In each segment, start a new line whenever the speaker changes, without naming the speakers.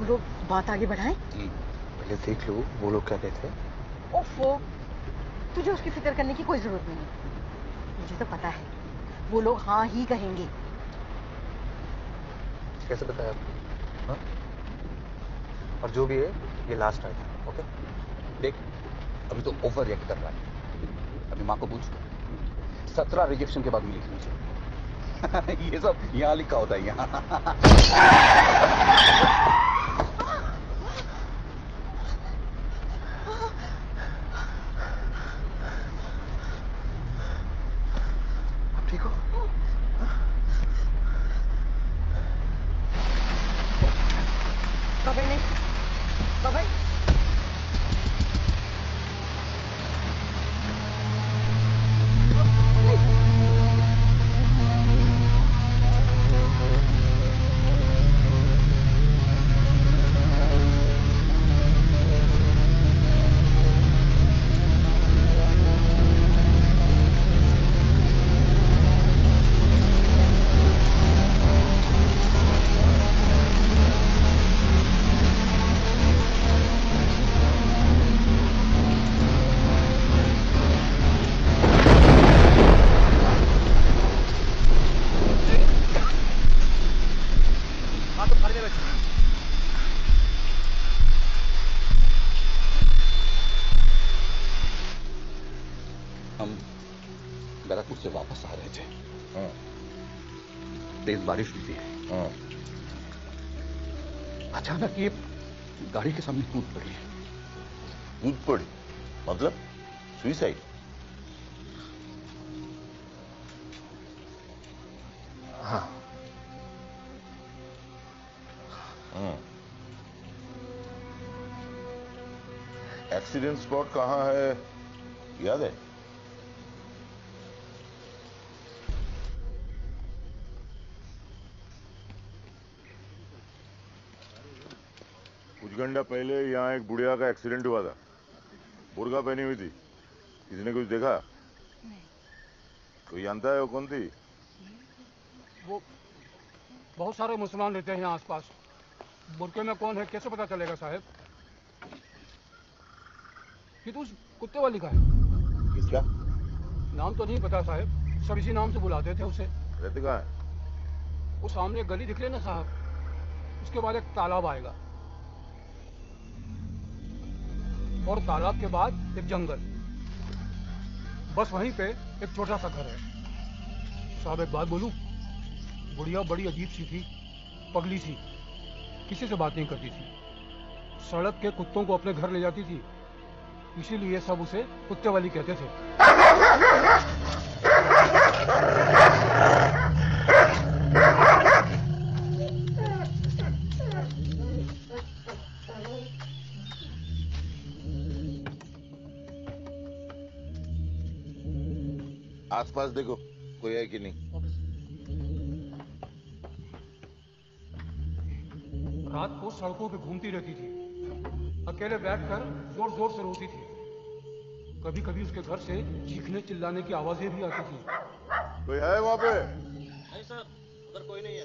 छोड़ो, बात आगे बढ़ाएं।
पहले देख लो वो लोग क्या कहते हैं।
ओफो, तुझे उसकी फिक्र करने की कोई जरूरत नहीं। मुझे तो पता है वो लोग हाँ ही कहेंगे।
कैसे बताया आपको? हाँ? और जो भी है ये लास्ट टाइम है, ओके?
देख, अभी तो ओवर रिएक्ट कर रहा है। अभी माँ को पूछ, 17 रिजेक्शन के बाद मिली थी मुझे। ये सब यहाँ लिखा होता है यहाँ।
आप ठीक हो?
कभी नहीं, कभी।
हम बैरकपुर से वापस आ रहे थे। तेज बारिश हुई थी। अचानक ये गाड़ी के सामने कूद पड़ी।
कूद पड़ी मतलब सुइसाइड?
हाँ।
एक्सीडेंट स्पॉट कहाँ है याद है? कुछ घंटा पहले यहाँ एक बुढ़िया का एक्सीडेंट हुआ था। बुर्का पहनी हुई थी। किसी ने कुछ देखा?
नहीं।
कोई जानता है वो कौन थी?
वो बहुत सारे मुसलमान रहते हैं यहाँ आसपास। बुरके में कौन है कैसे पता चलेगा साहब? ये तो उस कुत्ते वाली का है।
किसका?
नाम तो नहीं पता साहब, सब इसी नाम से बुलाते थे उसे।
रहते कहाँ है?
वो सामने गली दिख रही है ना साहब, उसके बाद एक तालाब आएगा और तालाब के बाद एक जंगल, बस वहीं पे एक छोटा सा घर है। साहब एक बात बोलूं, बुढ़िया बड़ी अजीब सी थी, पगली सी, किसी से बात नहीं करती थी, सड़क के कुत्तों को अपने घर ले जाती थी, इसीलिए सब उसे कुत्ते वाली कहते थे।
आसपास देखो कोई है कि नहीं।
रात को सड़कों पे घूमती रहती थी, अकेले बैठकर जोर जोर से रोती थी। कभी कभी उसके घर से चीखने चिल्लाने की आवाजें भी आती थी।
कोई है वहां पे?
नहीं सर, उधर कोई नहीं है।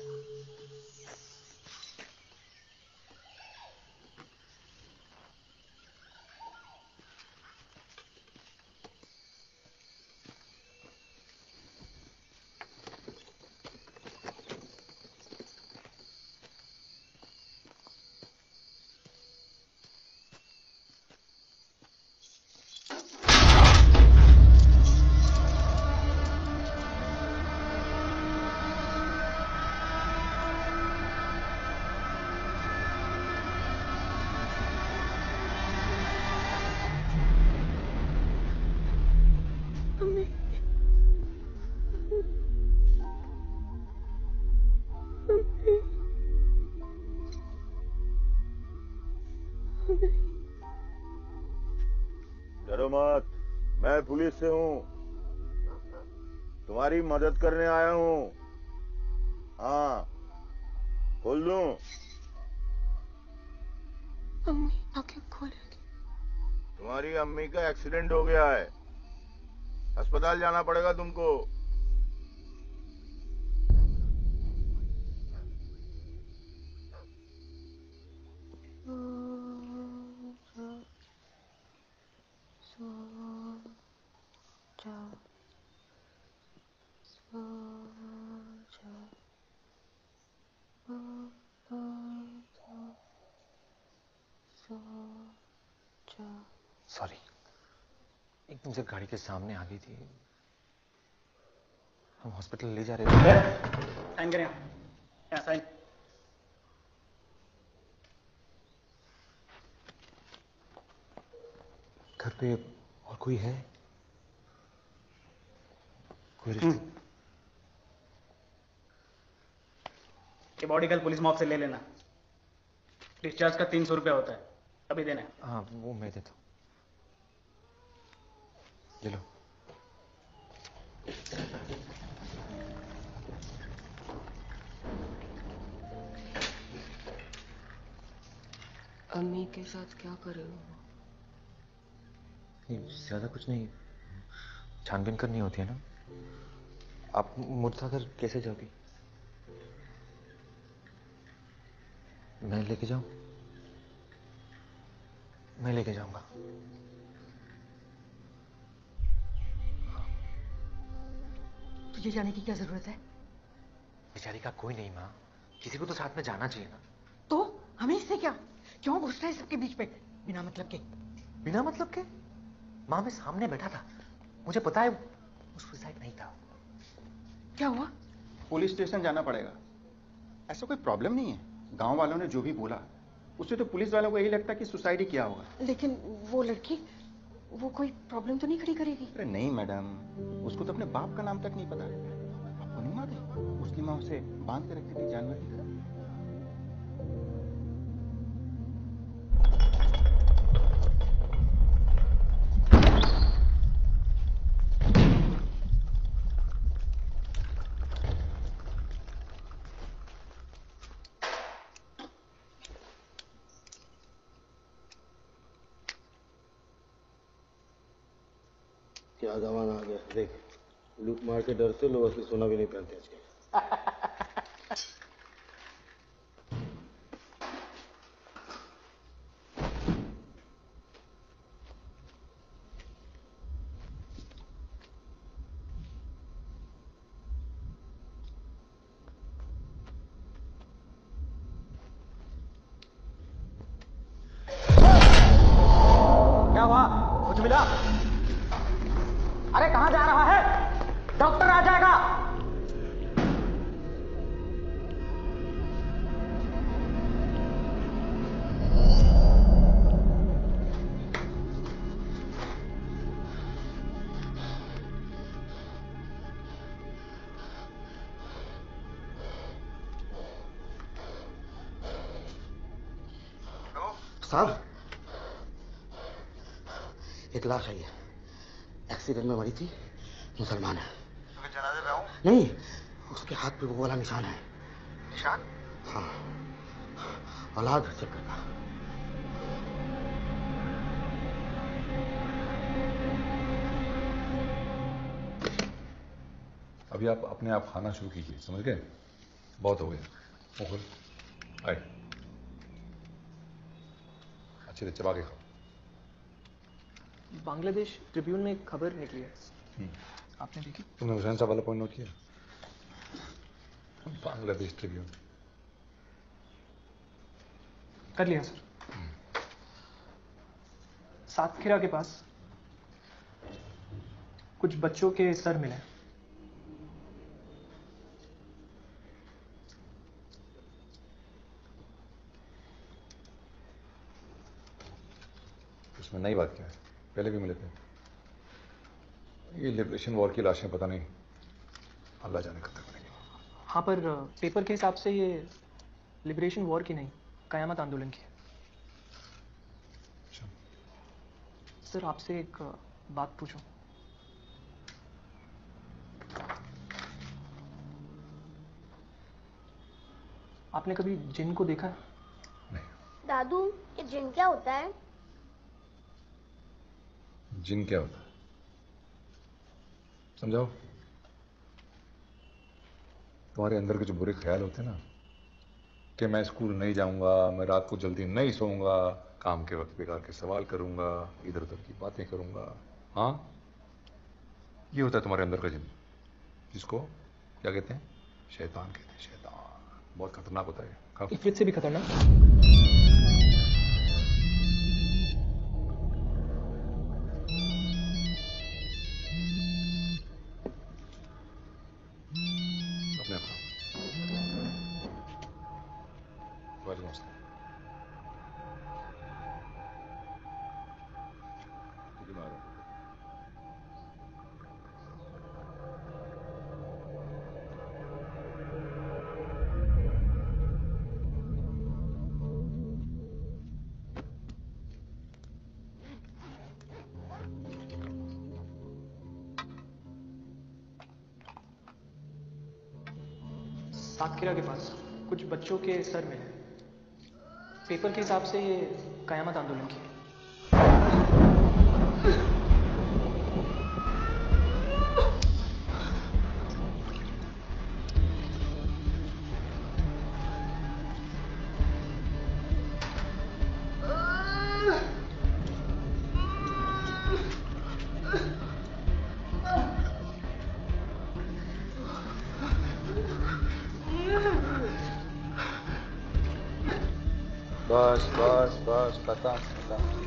डरो मत, मैं पुलिस से हूँ, तुम्हारी मदद करने आया हूँ। हाँ, खोल दूं?
अम्मी आंखें खोलेगी।
तुम्हारी अम्मी का एक्सीडेंट हो गया है, अस्पताल जाना पड़ेगा तुमको।
सॉरी, एकदम से गाड़ी के सामने आ गई थी। हम हॉस्पिटल ले जा रहे थे।
साइन करें यहाँ साइन।
घर पे और कोई है? कोई रिश्ते?
ये बॉडी कल पुलिस मॉब से ले लेना। डिस्चार्ज का 300 रुपया होता है, अभी देना है।
हाँ, वो मैं देता हूँ। ये लो।
अम्मी के साथ क्या कर रहे हो?
ज्यादा कुछ नहीं, छानबीन करनी होती है ना। आप मुर्दा घर कैसे जाओगी? मैं लेके जाऊं? मैं लेके जाऊंगा।
तुझे जाने की क्या जरूरत है?
बेचारी का कोई नहीं माँ, किसी को तो साथ में जाना चाहिए ना।
तो हमें इससे क्या? क्यों घुस रहा है सबके बीच पे बिना मतलब के?
बिना मतलब के? माँ, मैं सामने बैठा था, मुझे पता है वो सुसाइड नहीं था।
क्या हुआ?
पुलिस स्टेशन जाना पड़ेगा। ऐसा कोई प्रॉब्लम नहीं है। गांव वालों ने जो भी बोला उससे तो पुलिस वालों को यही लगता है कि सुसाइड ही किया होगा।
लेकिन वो लड़की, वो कोई प्रॉब्लम तो नहीं खड़ी करेगी?
अरे नहीं मैडम, उसको तो अपने बाप का नाम तक नहीं पता। आपको नहीं मालूम उसकी माँ उसे बांध के रखती थी जानवर की तरह।
क्या जमाना आ गया देख, लूट मार के डर से लोग असली सोना भी नहीं पहनते आजकल।
क्या हुआ? कुछ मिला? अरे कहां जा रहा है? डॉक्टर आ जाएगा।
साहब, एक लाश आई है, एक्सीडेंट में मरी थी, मुसलमान है।
तुम्हें जनाजे में आऊं?
नहीं, उसके हाथ पे वो वाला निशान है।
निशान?
हाँ, औलाद चेक करना।
अभी आप अपने आप खाना शुरू कीजिए, समझ गए? बहुत हो गया। मुकुल आए, अच्छे से चबा के खाओ।
बांग्लादेश ट्रिब्यून में एक खबर निकली है, आपने देखी?
तुमने हुसैन साहब वाला पॉइंट नोट किया? बांग्लादेश ट्रिब्यून
कर लिया सर। सातखीरा के पास कुछ बच्चों के सर मिले।
उसमें नई बात क्या है? पहले भी मिले थे। ये लिबरेशन वॉर की लाशें पता नहीं अल्लाह जाने कब तक बनेगी।
हाँ, पर पेपर के हिसाब से ये लिबरेशन वॉर की नहीं, कयामत आंदोलन की है।
अच्छा।
सर, आपसे एक बात पूछूं? आपने कभी जिन को देखा है?
नहीं।
दादू, ये जिन क्या होता है?
जिन क्या होता है समझाओ। तुम्हारे अंदर के जो बुरे ख्याल होते हैं ना, कि मैं स्कूल नहीं जाऊंगा, मैं रात को जल्दी नहीं सोऊंगा, काम के वक्त बेकार के सवाल करूंगा, इधर उधर की बातें करूंगा, हाँ, ये होता है तुम्हारे अंदर का जिन, जिसको क्या कहते हैं? शैतान कहते हैं। शैतान बहुत खतरनाक होता है। खाओ।
इफरित से भी खतरनाक। सातखेरा के पास कुछ बच्चों के सर में है। पेपर के हिसाब से ये कयामत आंदोलन की है।
बस बस बस खत्म खत्म।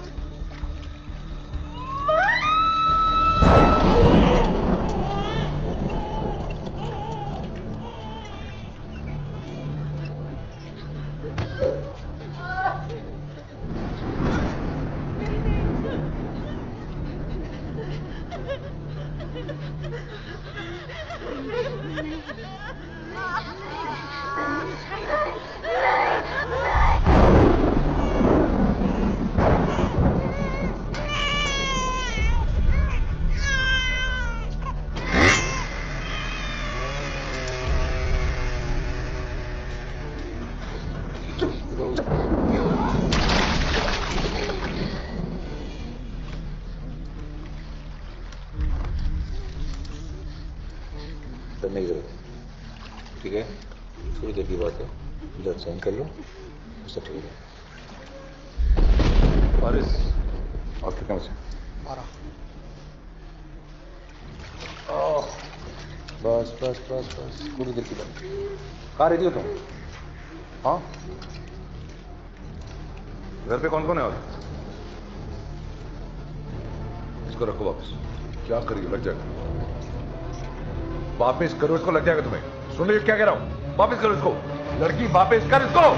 करने की जरूरत है, ठीक है? थोड़ी देर की बात है, जब साइन कर लो सब ठीक है। बारिश और कितना बचे?
12।
बस बस बस बस थोड़ी देर की बात। कहाँ रहती हो तुम? हाँ, घर पे कौन कौन है? और इसको रखो वापस। क्या करिए, लग जाएगा। वापिस करो इसको, लग जाएगा तुम्हें। सुन लीजिए क्या कह रहा हूं, वापिस करो इसको। लड़की वापिस कर इसको।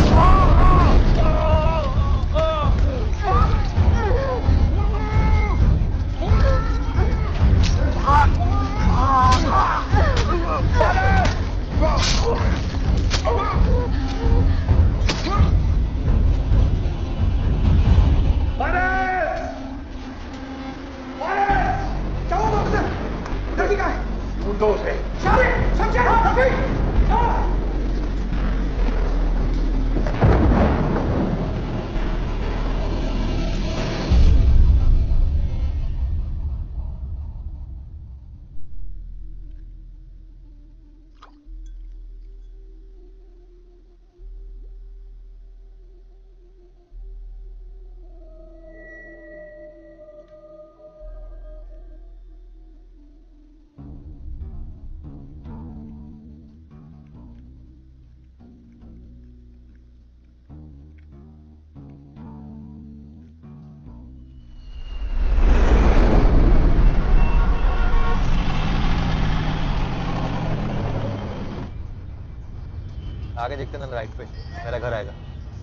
आगे देखते ना, राइट पे मेरा घर आएगा।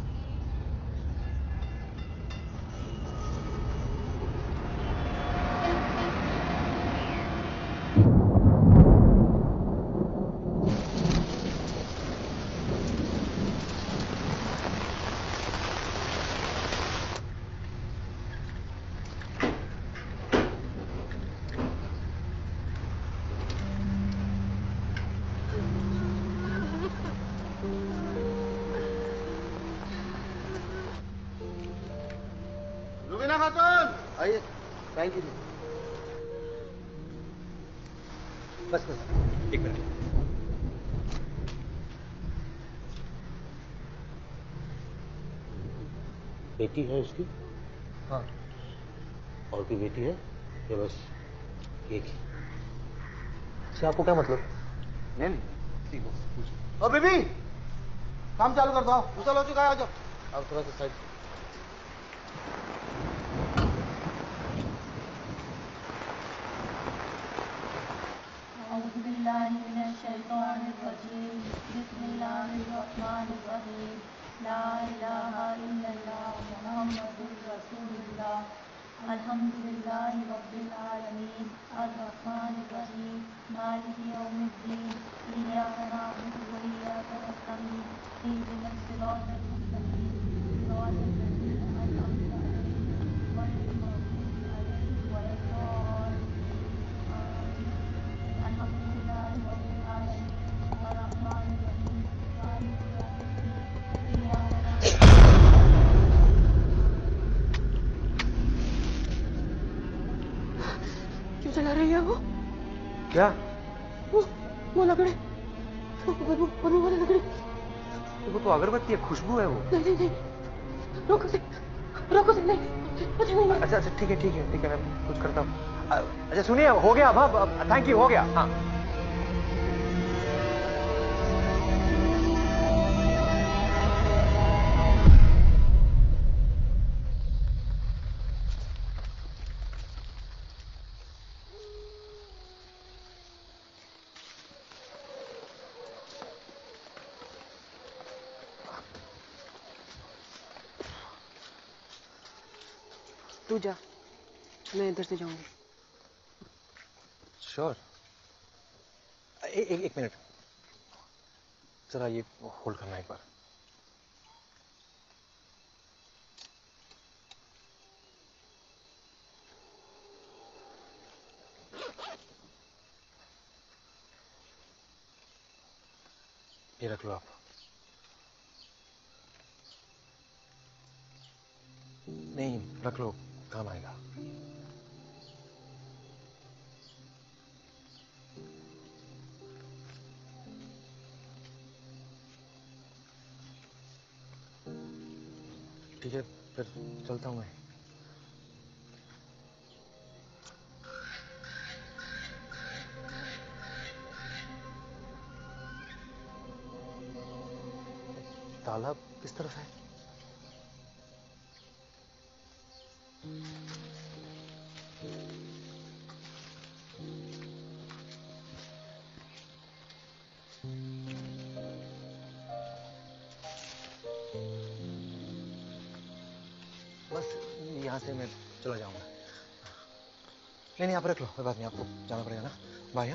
आइए, थैंक यू। बस बस
एक मिनट।
बेटी है उसकी?
हाँ।
और कोई बेटी है या बस एक ही?
अच्छा, आपको क्या मतलब?
नहीं ठीक हो। और बेबी काम चालू कर दो। उसल हो चुका है, आ जाओ। अब थोड़ा सा साइड।
ला इलाहा इल्लल्लाह मुहम्मदुर रसूलुल्लाह अल्हम्दुलिल्लाहि रब्बिल आलमीन अर्रहमानिर रहीम मालिकि यौमिद्दीन इय्याका नअबुदु व इय्याका नस्तईन इहदिनस सिरातल मुस्तकीम सिरातल लज़ीना अनअमता अलैहिम गैरिल मग़दूबि अलैहिम वलद्दाल्लीन आमीन अल्हम्दुलिल्लाहि रब्बिल आलमीन अर्रहमानिर रहीम मालिकि यौमिद्दीन इय्याका नअबुदु
क्यों चला रही है वो?
क्या?
वो लकड़ी, बदबू वाली लकड़ी।
वो तो अगरबत्ती है, खुशबू है वो।
नहीं नहीं नहीं, रोको से नहीं।
अच्छा अच्छा ठीक है मैं कुछ करता हूँ। अच्छा सुनिए, हो गया अब थैंक यू, हो गया। हाँ
तू जा, मैं इधर से जाऊंगी।
श्योर। एक मिनट, जरा ये होल्ड करना एक बार। ये रख लो आप। नहीं रख लो, काम आएगा। ठीक है फिर चलता हूँ मैं। ताला किस तरफ है? बस यहाँ से मैं चला जाऊंगा। नहीं आप रख लो, कोई बात नहीं, आपको जाना पड़ेगा ना। बाय।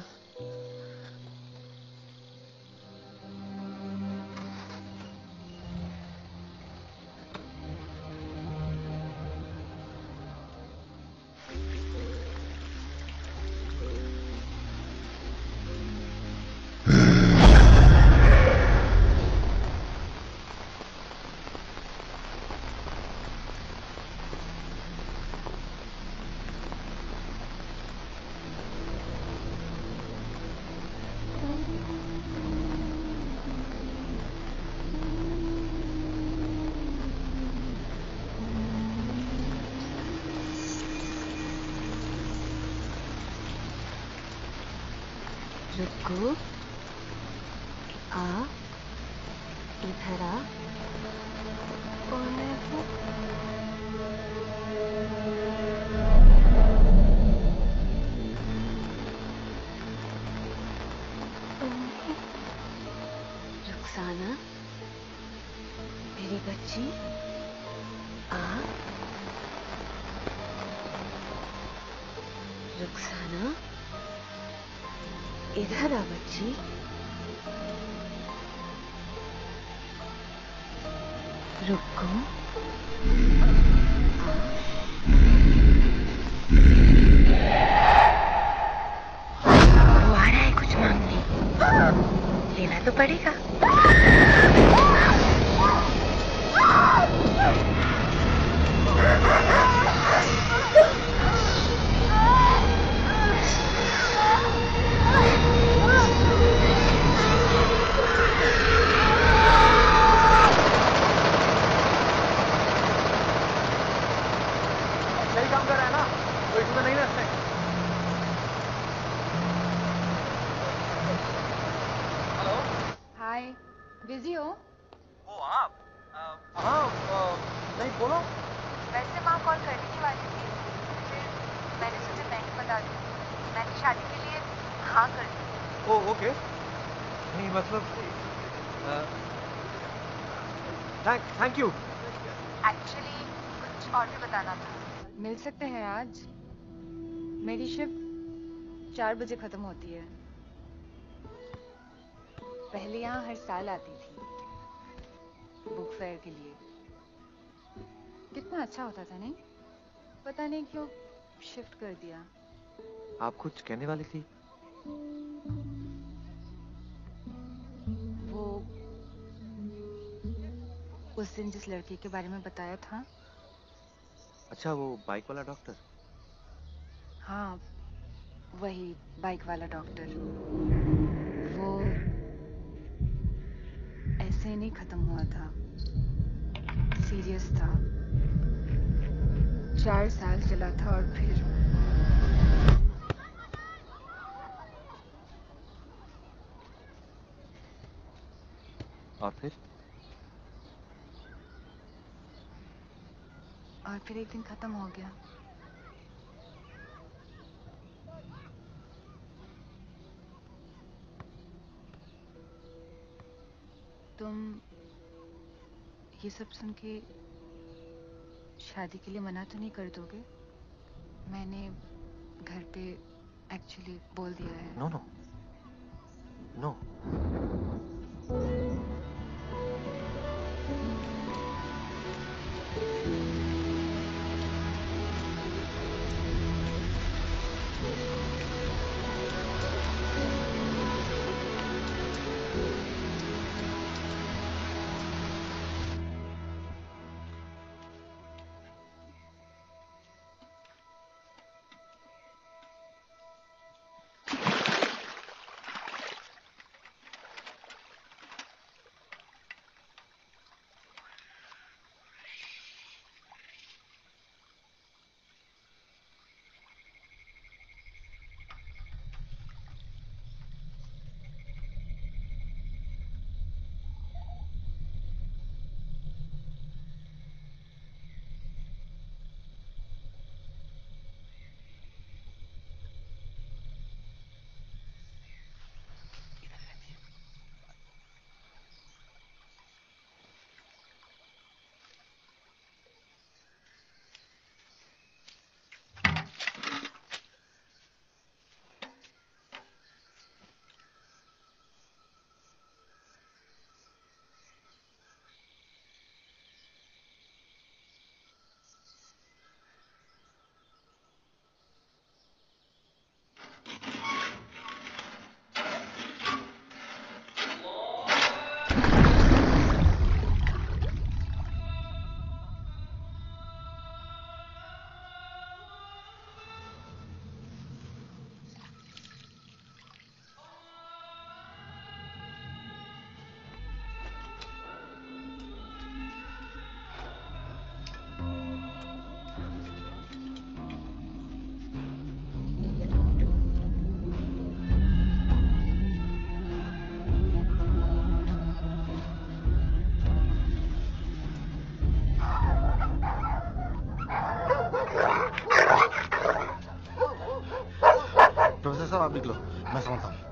रुको, आ, इधर आ, रुखसाना मेरी बच्ची, आ, रुखसाना इधर आ बच्ची। रुको, वो आ रहा है कुछ मांगने, लेना तो पड़ेगा।
सही काम कर रहा है ना, तो इसमें नहीं रखते। हेलो,
हाय, बिजी हो?
ओ आप? हाँ नहीं बोलो।
वैसे माँ कॉल करने की वाली थी, फिर मैंने सोचा बैंक बता दूँ। मैंने शादी के लिए हाँ कर दी।
ओ ओके। नहीं मतलब थैंक यू।
एक्चुअली कुछ और भी बताना था।
मिल सकते हैं आज? मेरी शिफ्ट 4 बजे खत्म होती है। पहले यहाँ हर साल आती थी बुक फेयर के लिए। कितना अच्छा होता था, नहीं? पता नहीं क्यों शिफ्ट कर दिया।
आप कुछ कहने वाली थी?
वो उस दिन जिस लड़के के बारे में बताया था।
अच्छा, वो बाइक वाला डॉक्टर?
हाँ, वही बाइक वाला डॉक्टर। वो ऐसे नहीं खत्म हुआ था, सीरियस था। 4 साल चला था और फिर एक दिन खत्म हो गया। तुम ये सब सुन के शादी के लिए मना तो नहीं कर दोगे? मैंने घर पे एक्चुअली बोल दिया है।
No no no.
प्रोफेसर साहब आप निकलो, मैं समझता हूँ।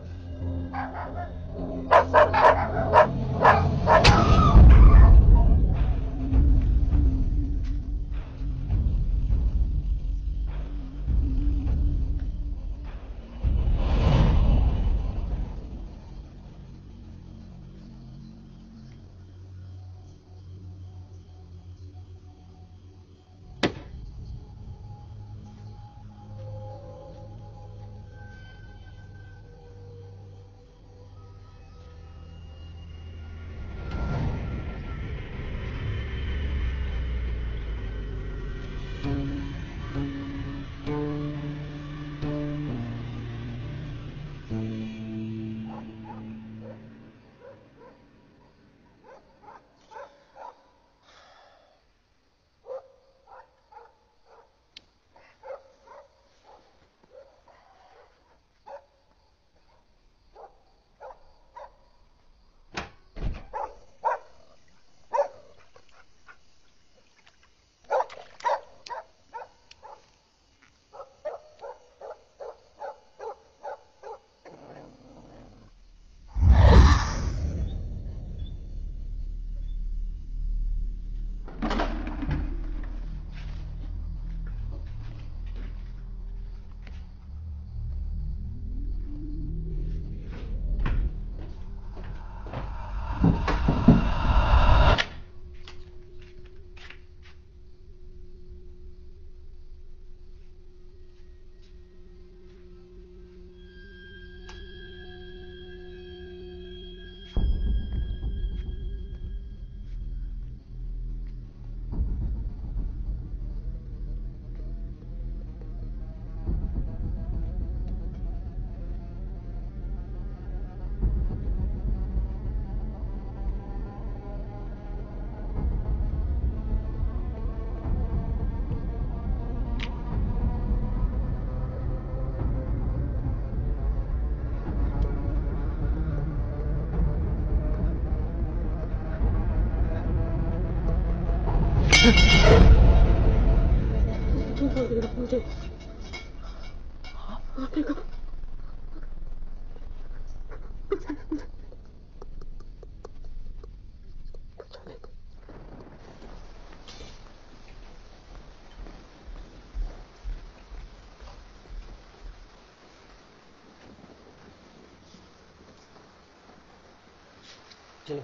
चलो।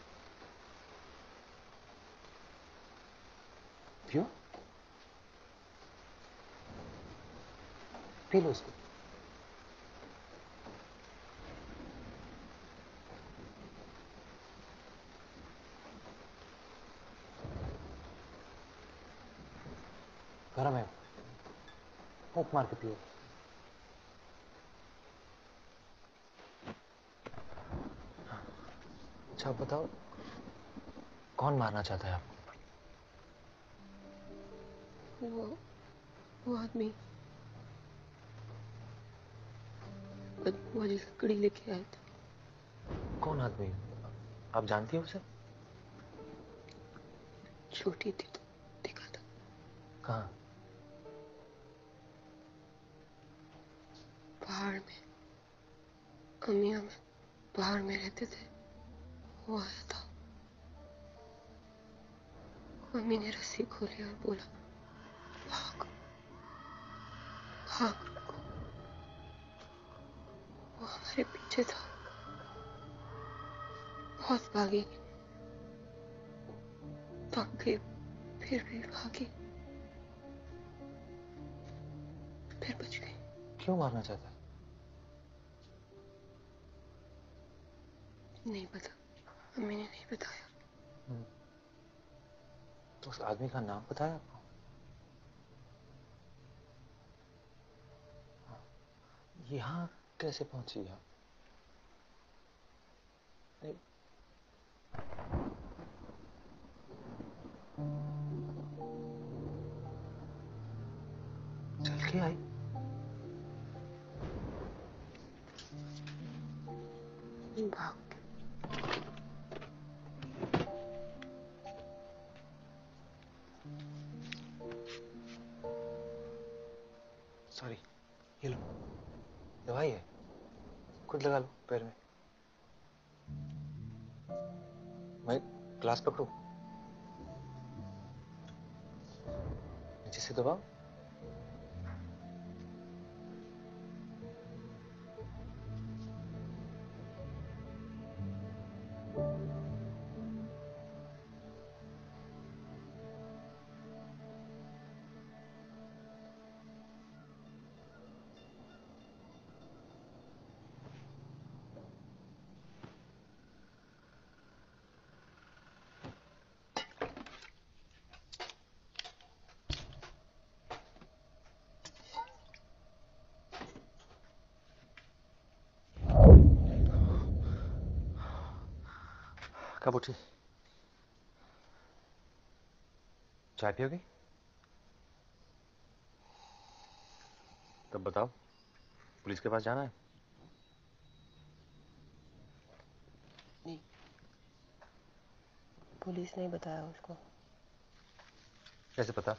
क्यों? पी लो उसको। गरम है, फूंक मार के पियो। अच्छा बताओ, कौन मारना चाहता है आपको?
वो आदमी बदमाश लकड़ी लेके आया था।
कौन आदमी? आप जानती हो उसे?
छोटी थी तो देखा था।
कहाँ?
पहाड़ में, अमिया में पहाड़ में रहते थे। वो आया था। अम्मी ने रस्सी खोली और बोला, भाग भाग। वो हमारे पीछे था। बहुत भागी, थक गई, फिर भी भागी, फिर बच गई।
क्यों मारना चाहता है?
नहीं पता, अम्मी ने नहीं बताया।
तो उस आदमी का नाम पता है आपको? यहाँ कैसे पहुंची आप? चल के आई?
भाग।
सॉरी, ये लो, दवाई है, खुद लगा लो पैर में। मैं ग्लास पकड़ू? नीचे से दबाओ। कब उठी? चाय पियोगी? तब बताओ, पुलिस के पास जाना है?
नहीं, पुलिस नहीं बताया उसको।
कैसे पता?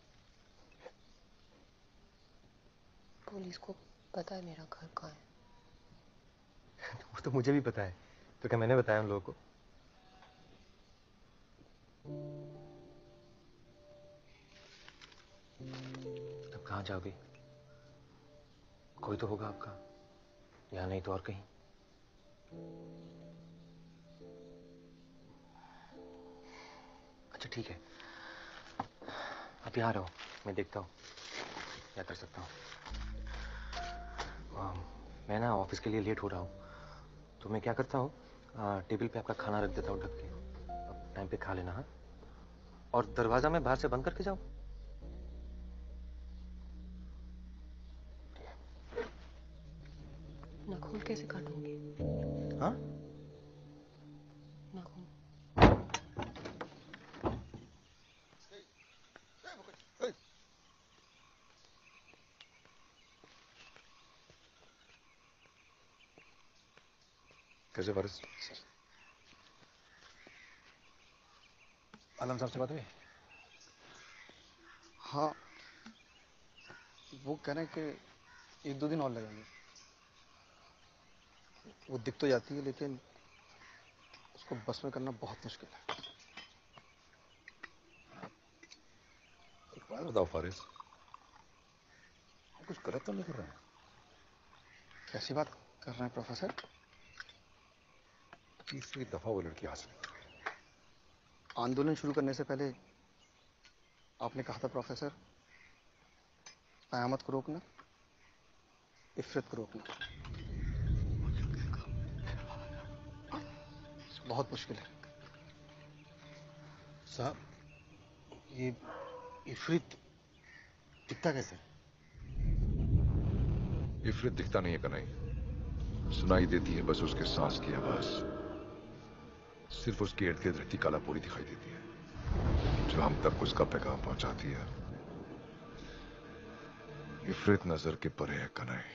पुलिस को पता है मेरा घर कहाँ है।
वो तो मुझे भी पता है, तो क्या मैंने बताया उन लोगों को? तब कहाँ जाओगी? कोई तो होगा आपका, या नहीं तो और कहीं। अच्छा ठीक है, आप यहाँ रहो, मैं देखता हूँ क्या कर सकता हूँ। मैं ना ऑफिस के लिए लेट हो रहा हूँ, तो मैं क्या करता हूँ, टेबल पे आपका खाना रख देता हूँ ढक के, अब टाइम पे खा लेना। हाँ, और दरवाजा मैं बाहर से बंद करके जाऊँ?
नाखून कैसे काटूंगी?
हाँ?
नाखून।
कैसे वारिस?
आलम साहब से बात हुई?
हाँ, वो कह रहे हैं कि 1-2 दिन और लगेंगे। वो दिख तो जाती है लेकिन उसको बस में करना बहुत मुश्किल है।
एक बात बताओ फारिस, कुछ गलत तो नहीं कर रहे हैं?
कैसी बात कर रहे हैं प्रोफेसर?
तीसरी दफा वो लड़की हासिल।
आंदोलन शुरू करने से पहले आपने कहा था प्रोफेसर, कयामत को रोकना, इफरत को रोकना बहुत मुश्किल है।
साहब, ये इफरित दिखता कैसे?
इफरित दिखता नहीं है कन्हई, सुनाई देती है बस उसके सांस की आवाज। सिर्फ उसकी इर्द गिर्द रहती काला पूरी दिखाई देती है जो हम तक उसका पैगाम पहुंचाती है। इफरित नजर के परे है कन्हई।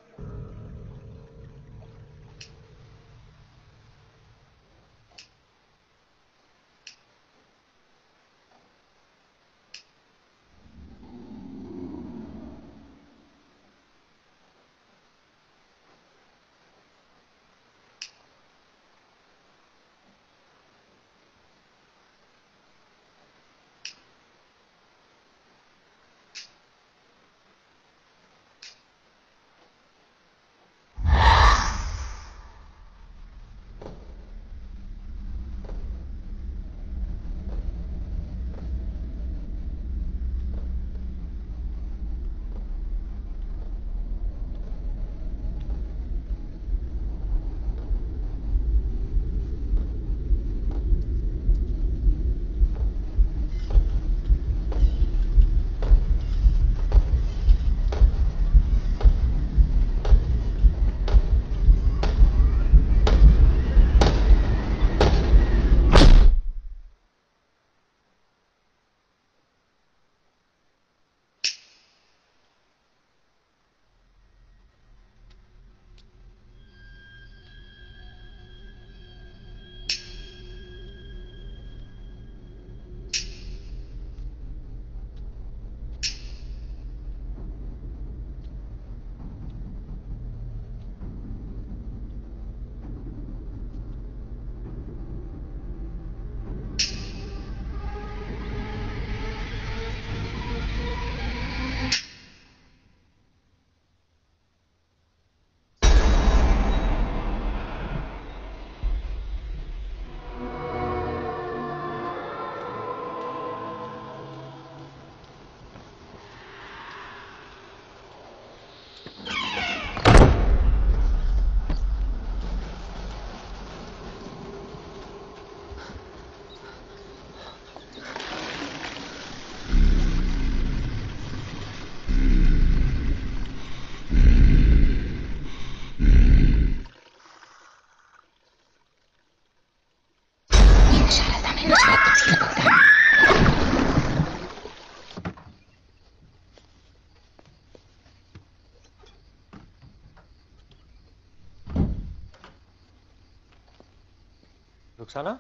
रुखसाना,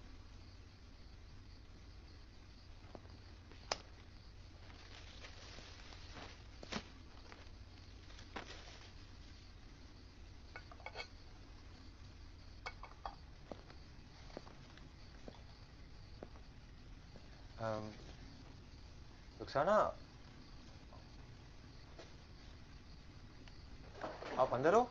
रुखसाना, आप अंदर हो?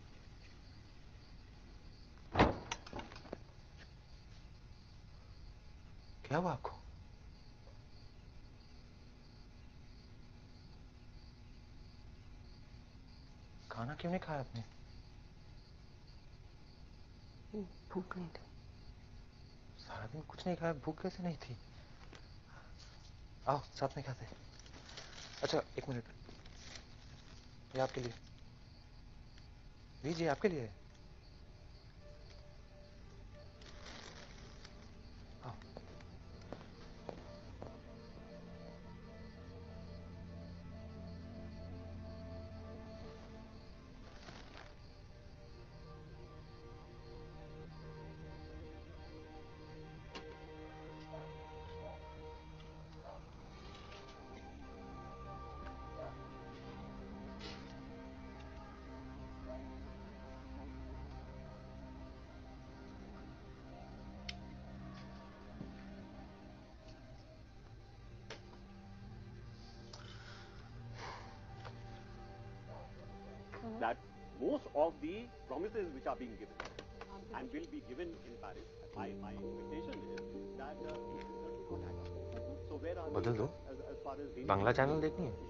क्या हुआ आपको? खाना क्यों नहीं खाया आपने?
भूख नहीं थी।
सारा दिन कुछ नहीं खाया, भूख कैसे नहीं थी? आओ साथ में खाते हैं। अच्छा एक मिनट, ये आपके लिए, लीजिए आपके लिए। आओ।
most of the promises which are being given and will be given in Paris. My expectation is that it will certainly not happen. So where are
बदल दो,
as far as
Bangla channel देखनी है।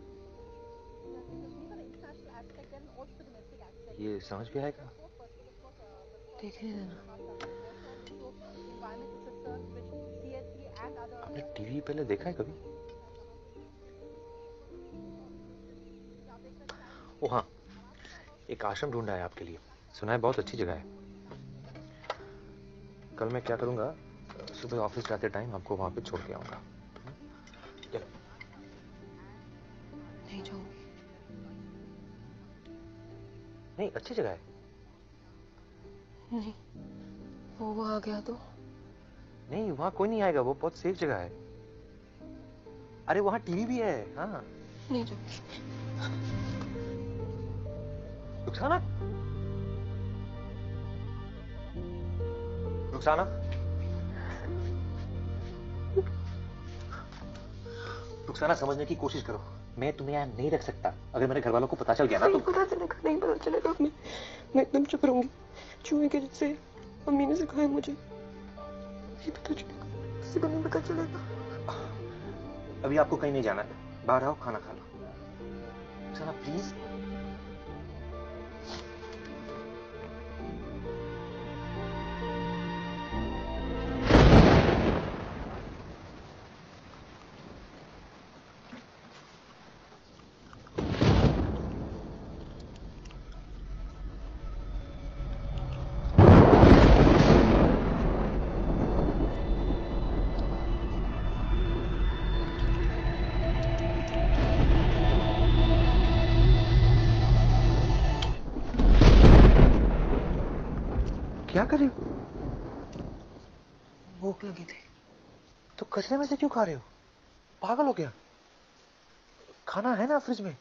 ये समझ भी आएगा?
देखने देना।
आपने टीवी पहले देखा है कभी? ओ हाँ, एक आश्रम ढूंढा है आपके लिए, सुना है बहुत अच्छी जगह है। कल मैं क्या करूंगा, सुबह ऑफिस जाते टाइम आपको वहां पे छोड़ के आऊंगा।
नहीं जाऊंगी।
नहीं, अच्छी जगह है।
नहीं, वो आ गया तो?
नहीं, वहां कोई नहीं आएगा, वो बहुत सेफ जगह है। अरे वहां टीवी भी है। हाँ,
नहीं जाऊंगी।
रुखसाना, रुखसाना, रुखसाना समझने की कोशिश करो। मैं तुम्हें यहाँ नहीं रख सकता। अगर मेरे घर वालों को पता चल गया ना तो
पता चलेगा, नहीं पता चलेगा। मैं एकदम चुप रहूंगी। चूहे के जैसे मम्मी ने सिखाया मुझे। नहीं पता चलेगा, किसी को नहीं पता चलेगा।
अभी आपको कहीं नहीं जाना है, बाहर आओ, खाना खा लो। रुखसाना प्लीज। क्या कर रही हो?
भूख लगी थी।
तो कचरे में से क्यों खा रहे हो? पागल हो क्या? खाना है ना फ्रिज में।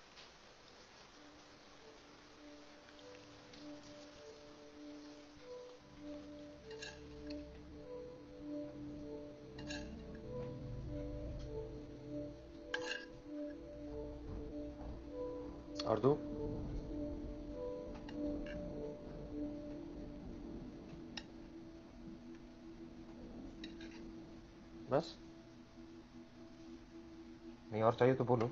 और दो। बस? नहीं और चाहिए तो बोलो।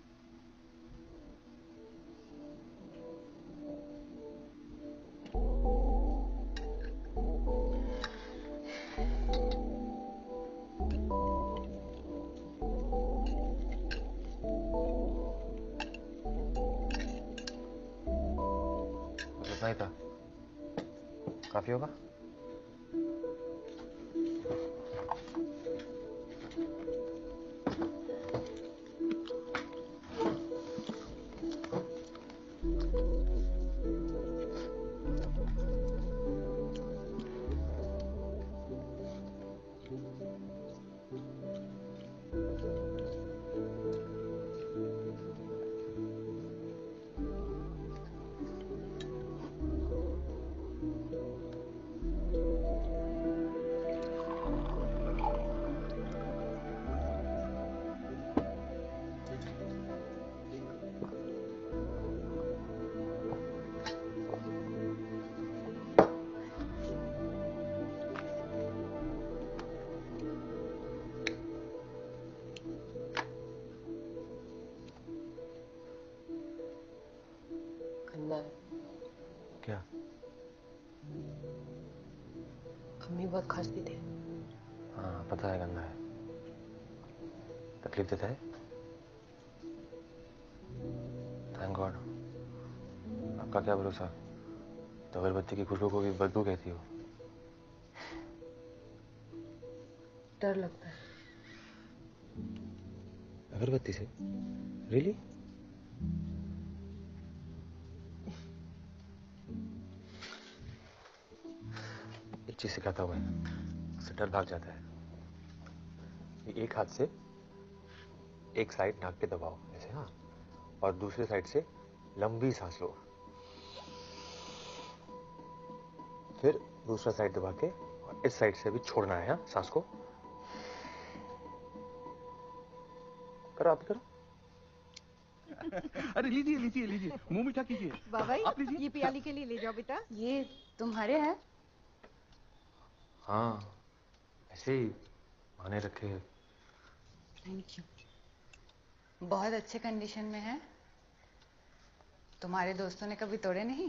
बस इतना ही था, काफी होगा। क्या?
अम्मी बहुत खांसती थी।
हाँ पता है, गंदा है। तकलीफ देता है? Thank God. आपका क्या भरोसा, तो अगरबत्ती की खुशबू को भी बदबू कहती हो।
डर लगता है।
अगरबत्ती से? रियली? एक चीज सिखाता हूँ मैं, उससे डर भाग जाता है। ये एक हाथ से एक साइड नाक पे दबाओ ऐसे, हाँ, और दूसरे साइड से लंबी सांस लो, फिर दूसरा साइड दबा के और इस साइड से भी छोड़ना है, हाँ, सांस को। करो, आप करो।
अरे लीजिए लीजिए लीजिए, मुंह मीठा कीजिए।
बाबा
आप लीजिए।
ये पियाली के लिए ले जाओ बेटा।
ये तुम्हारे हैं?
हाँ, ऐसे ही माने रखे हैं।
Thank you. बहुत अच्छे कंडीशन में है। तुम्हारे दोस्तों ने कभी तोड़े नहीं?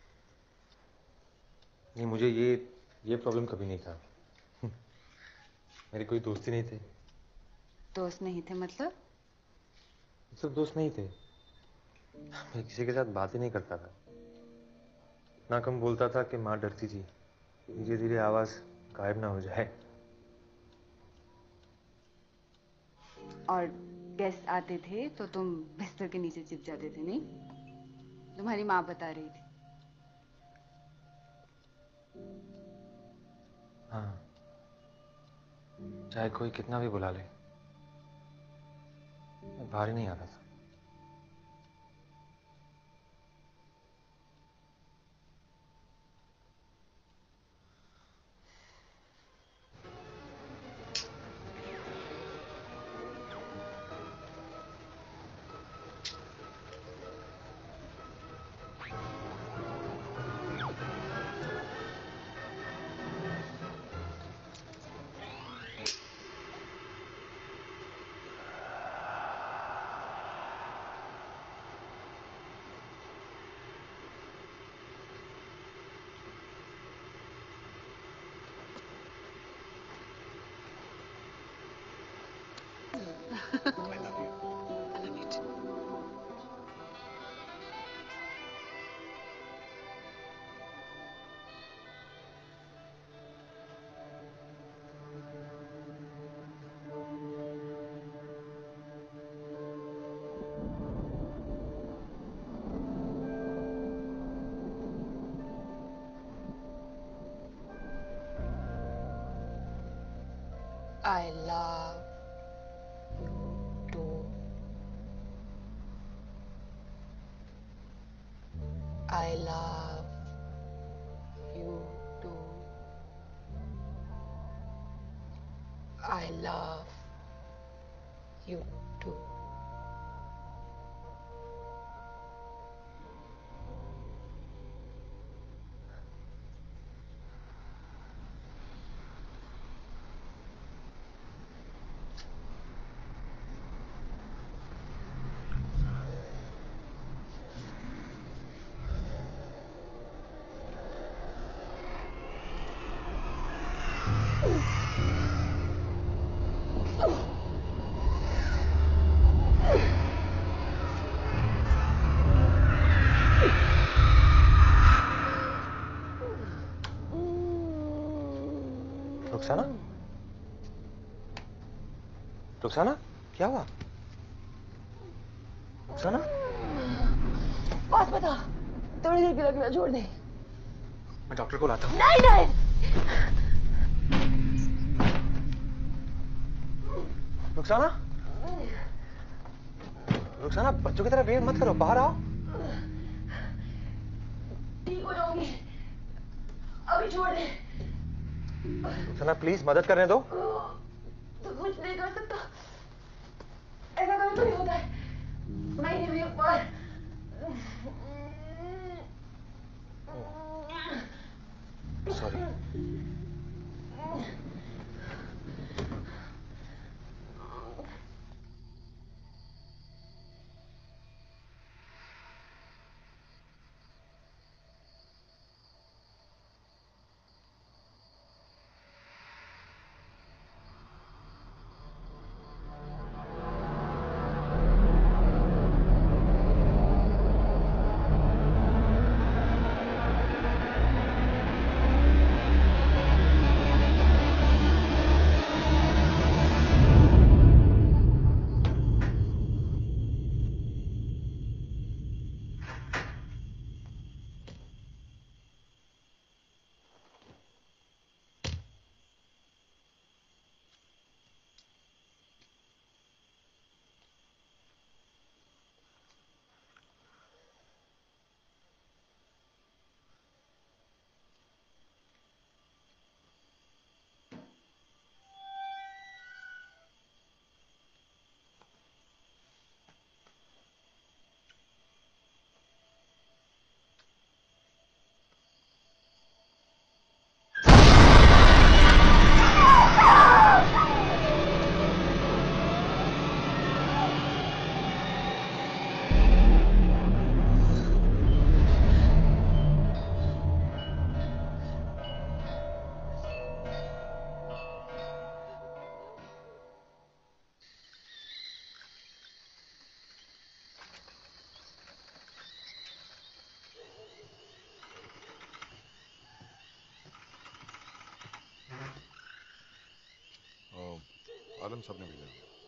नहीं, मुझे ये प्रॉब्लम कभी नहीं था। मेरे कोई दोस्त ही नहीं थे।
दोस्त नहीं थे मतलब?
सब दोस्त नहीं थे। मैं किसी के साथ बात ही नहीं करता था। इतना कम बोलता था कि माँ डरती थी धीरे धीरे आवाज गायब ना हो जाए।
और गेस्ट आते थे तो तुम बिस्तर के नीचे छिप जाते थे, नहीं? तुम्हारी माँ बता रही थी।
हाँ, चाहे कोई कितना भी बुला ले, मैं बाहर ही नहीं आता था।
I love you too. I love you too. I love you too.
Rukhsana? Rukhsana, क्या हुआ? रुखसाना?
बात बता, थोड़ी देर के लगना छोड़ दे।
मैं डॉक्टर को लाता हूँ।
नहीं नहीं।
रुखसाना? रुखसाना, बच्चों की तरह बिहेव मत करो, बाहर आओ।
ठीक हो जाऊंगी, अभी छोड़ दे।
रुखसाना प्लीज मदद करने दो।
तू कुछ नहीं कर सकता, ऐसा कभी तो नहीं होता है। महीने में एक बार।
सॉरी।
सबने भेजा।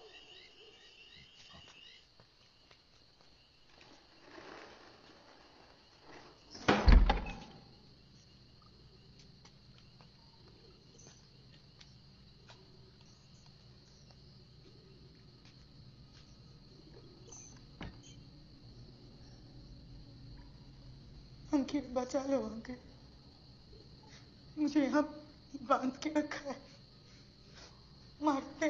अंकित बचा लो अंकित, मुझे यहाँ बांध के रखा है, मारते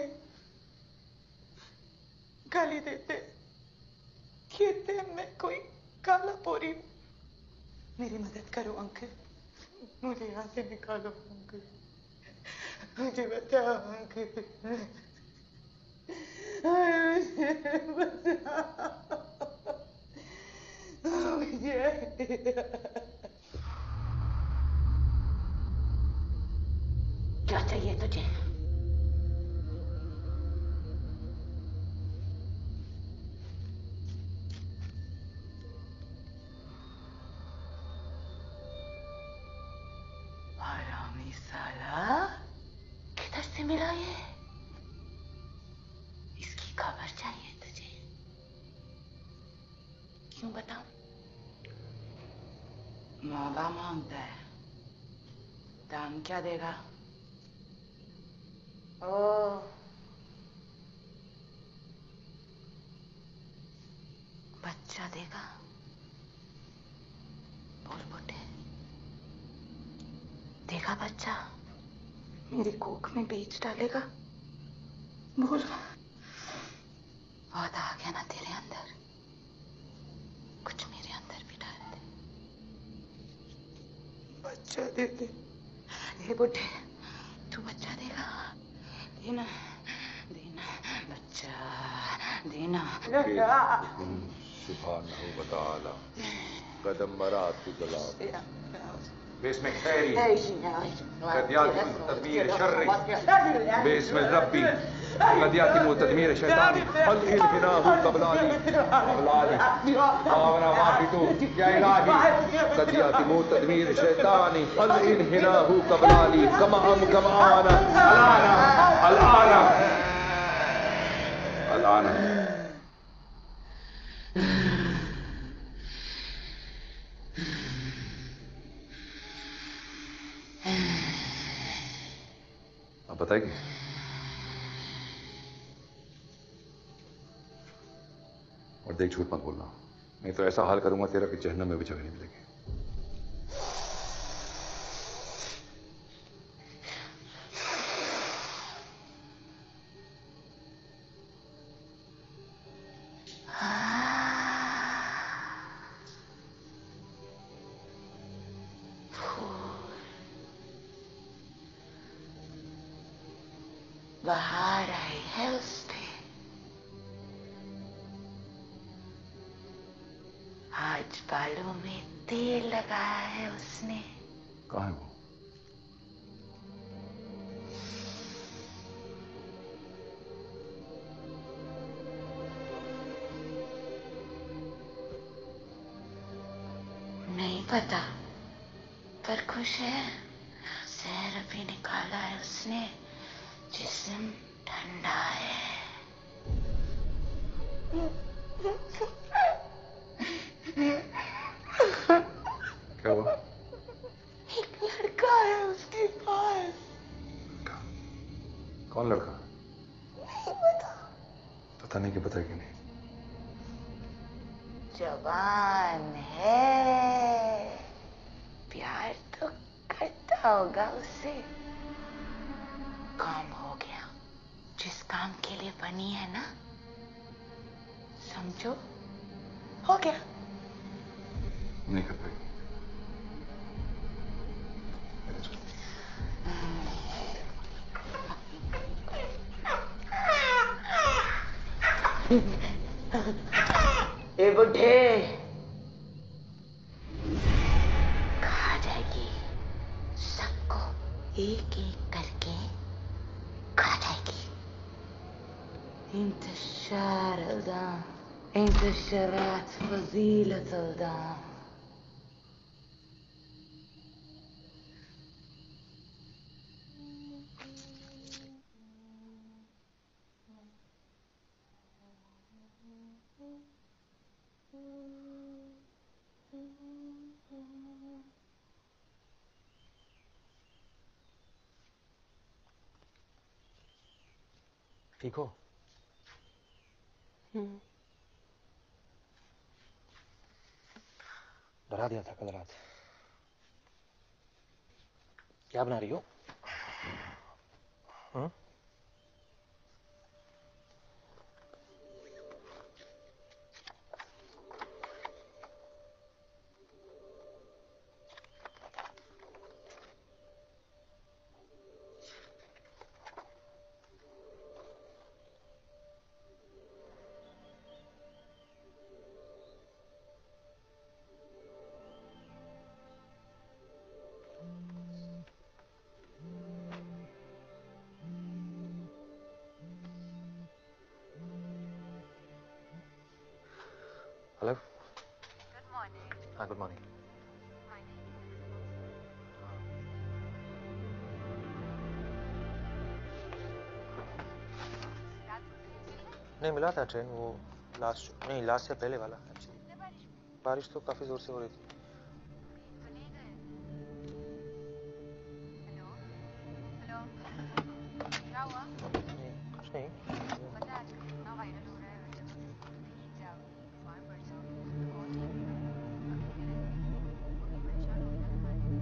गाली देते, कहते मैं कोई काला पोरी हूँ। मेरी मदद करो अंकित, मुझे यहाँ से निकालो अंकित, मुझे बचाओ अंकित,
क्या चाहिए तुझे? हरामी साला, किधर से मिला ये? इसकी खबर चाहिए तुझे? क्यों बताऊं? मौका मांगता है, दाम क्या देगा? ओ, बच्चा देगा? बोल बुड्ढे, देगा बच्चा? मेरी कोख में बीज डालेगा? बोल, बहुत आ गया ना तेरे अंदर, कुछ मेरे अंदर भी डाल दे।
बच्चा दे दे।
हे बुड्ढे, तू बच्चा देगा? देना, देना बच्चा, देना।
सुभानहू व तआला कदम बरात गला बेस्म खैरी कदियाती तदमीर शर्री बेस्म रब्बी कदियाती तदमीर शैतानी अल इनफिनाहु कबलाली कबलाली आवना वाफितु या इलाही कदियाती तदमीर शैतानी अल इनफिनाहु कबलाली कमाम कमाना अलाना अलाना अलाना। अब बताएगी? और देख, झूठ मत बोलना, नहीं तो ऐसा हाल करूंगा तेरा कि जहन्नम में भी जगह नहीं मिलेगी।
बाहर आई है उस पे, आज बालों में तेल लगाया है उसने।
कहाँ है वो?
नहीं पता, पर खुश है, जहर अभी निकाला है उसने, जिस्म ठंडा है।
क्या हुआ?
एक लड़का है उसके पास।
कौन लड़का?
नहीं पता।
पता नहीं कि बताएगी नहीं।
जवान है, प्यार तो करता होगा उससे। काम हो गया, जिस काम के लिए बनी है ना, समझो, हो गया।
नहीं कर पाएगी।
ए बुढ़े, खा जाएगी सबको, एक एक करके खा जाएगी। इंतशार الدم انتشارات فضيلة الدم.
ठीक हो? डरा दिया था कल रात। क्या बना रही हो? हेलो।
Good morning.
हाँ, गुड मॉर्निंग। नहीं मिला था ट्रेन, वो लास्ट से पहले वाला एक्चुअली। बारिश तो काफी जोर से हो रही थी।
हेलो, क्या हुआ?
कुछ नहीं।
पता है आजकल कितना वायरल हो रहा है हर जगह, हिजाब, बीमार पड़ जाओ, बहुत अकेले रहते, परेशान हो गया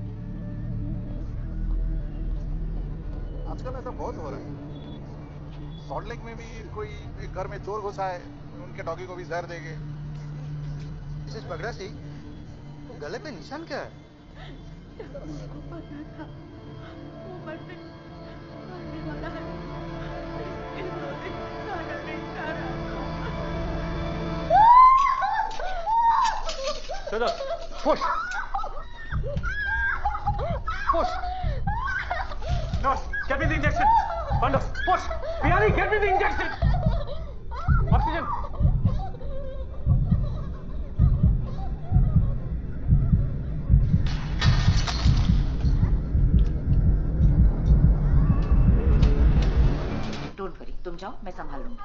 तुम्हारे।
आजकल ऐसा बहुत हो रहा है। सॉल्ट लेक में भी कोई एक घर में चोर घुसा है, उनके डॉगी को भी जहर देंगे। मिसेस बगड़ा सिंह, तो गले पे निशान क्या है?
उसको पता था वो मरने वाला है, इन्होंने खाना नहीं खाया।
Shut up! Push! Push!
Nurse, get me the injection. Bando, push! Bihari, get me the injection. Oxygen.
Don't worry, तुम जाओ, मैं संभाल लूंगी।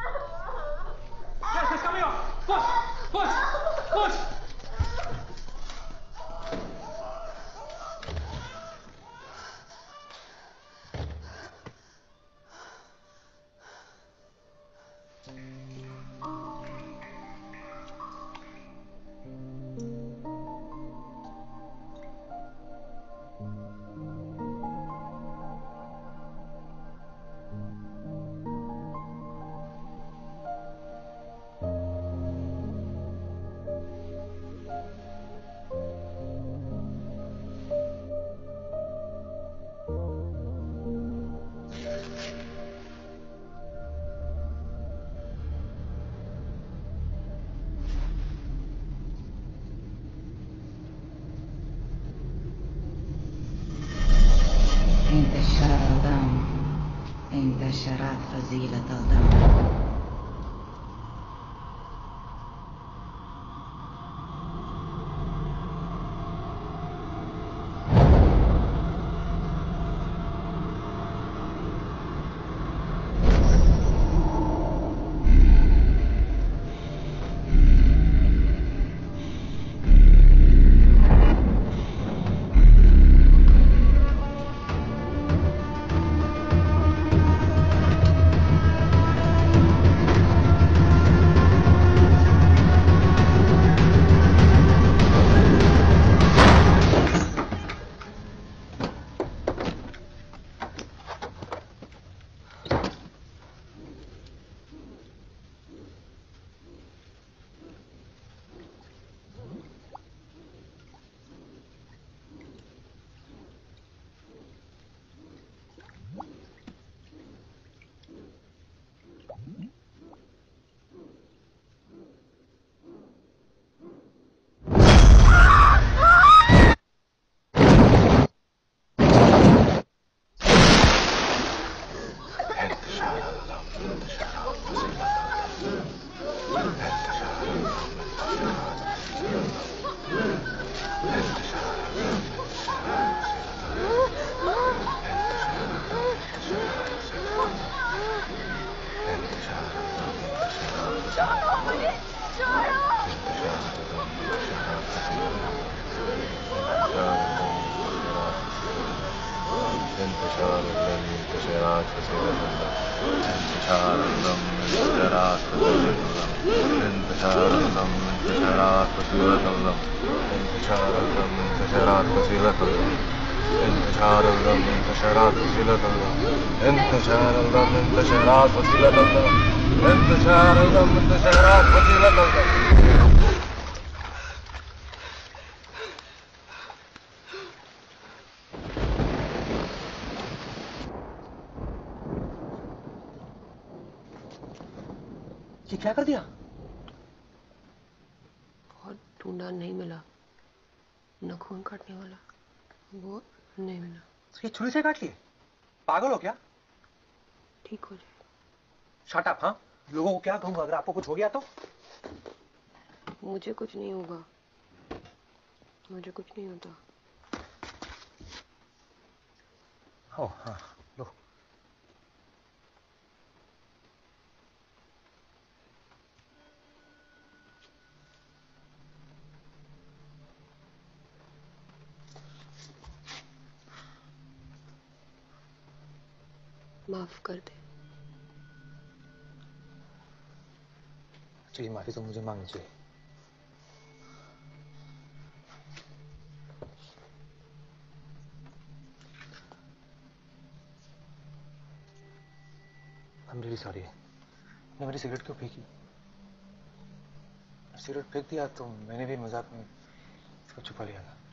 Yes, it's coming off. Push! Push! Push!
انتشرت فضيلة الدم.
छोड़ो मुझे, छोड़ो।
ये क्या कर दिया?
बहुत ढूंढा, नहीं मिला। नाखून काटने वाला वो नहीं मिला।
ये छुरी से काट लिए? पागल हो क्या?
ठीक हो जाए।
Shut up. हाँ, लोगों को क्या कहूंगा अगर आपको कुछ हो गया तो?
मुझे कुछ नहीं होगा, मुझे कुछ नहीं होता।
ओ हाँ, लो।
माफ कर दे।
जी माफी तो मुझे मांगनी चाहिए। I'm really sorry। ने मेरी सिगरेट क्यों फेंकी? सिगरेट फेंक दिया तो मैंने भी मजाक में इसको छुपा लिया था।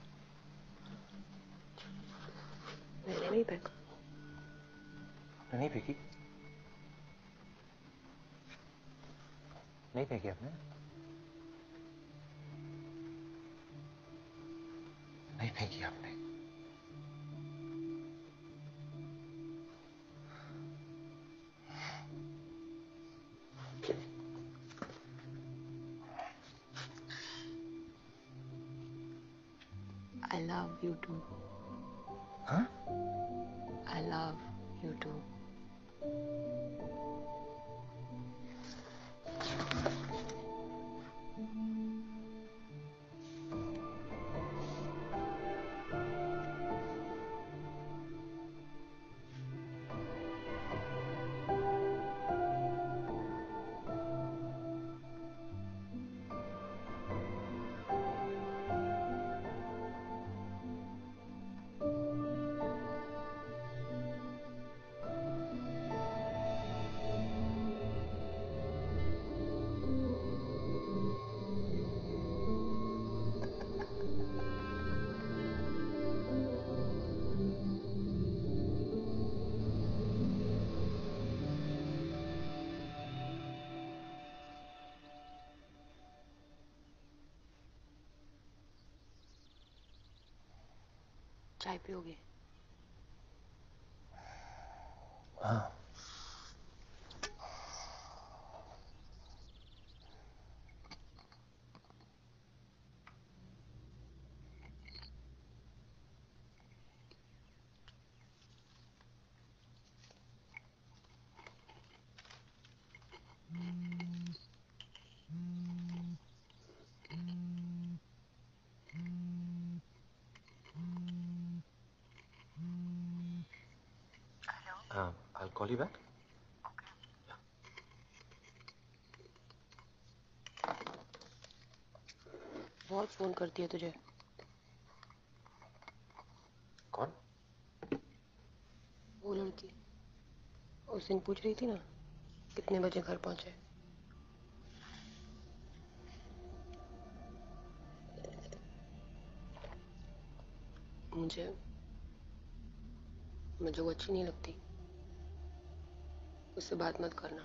मैंने नहीं फेंका।
आपने नहीं फेंकी? नहीं फेंकी आपने? नहीं फेंकी आपने?
I love you too.
हाँ?
I love you too. चाय पियोगे?
हाँ। I'll call you back.
बहुत फोन करती है तुझे।
कौन?
वो लड़की उस दिन पूछ रही थी ना कितने बजे घर पहुंचे। मुझे वो अच्छी नहीं लगती, उससे बात मत करना।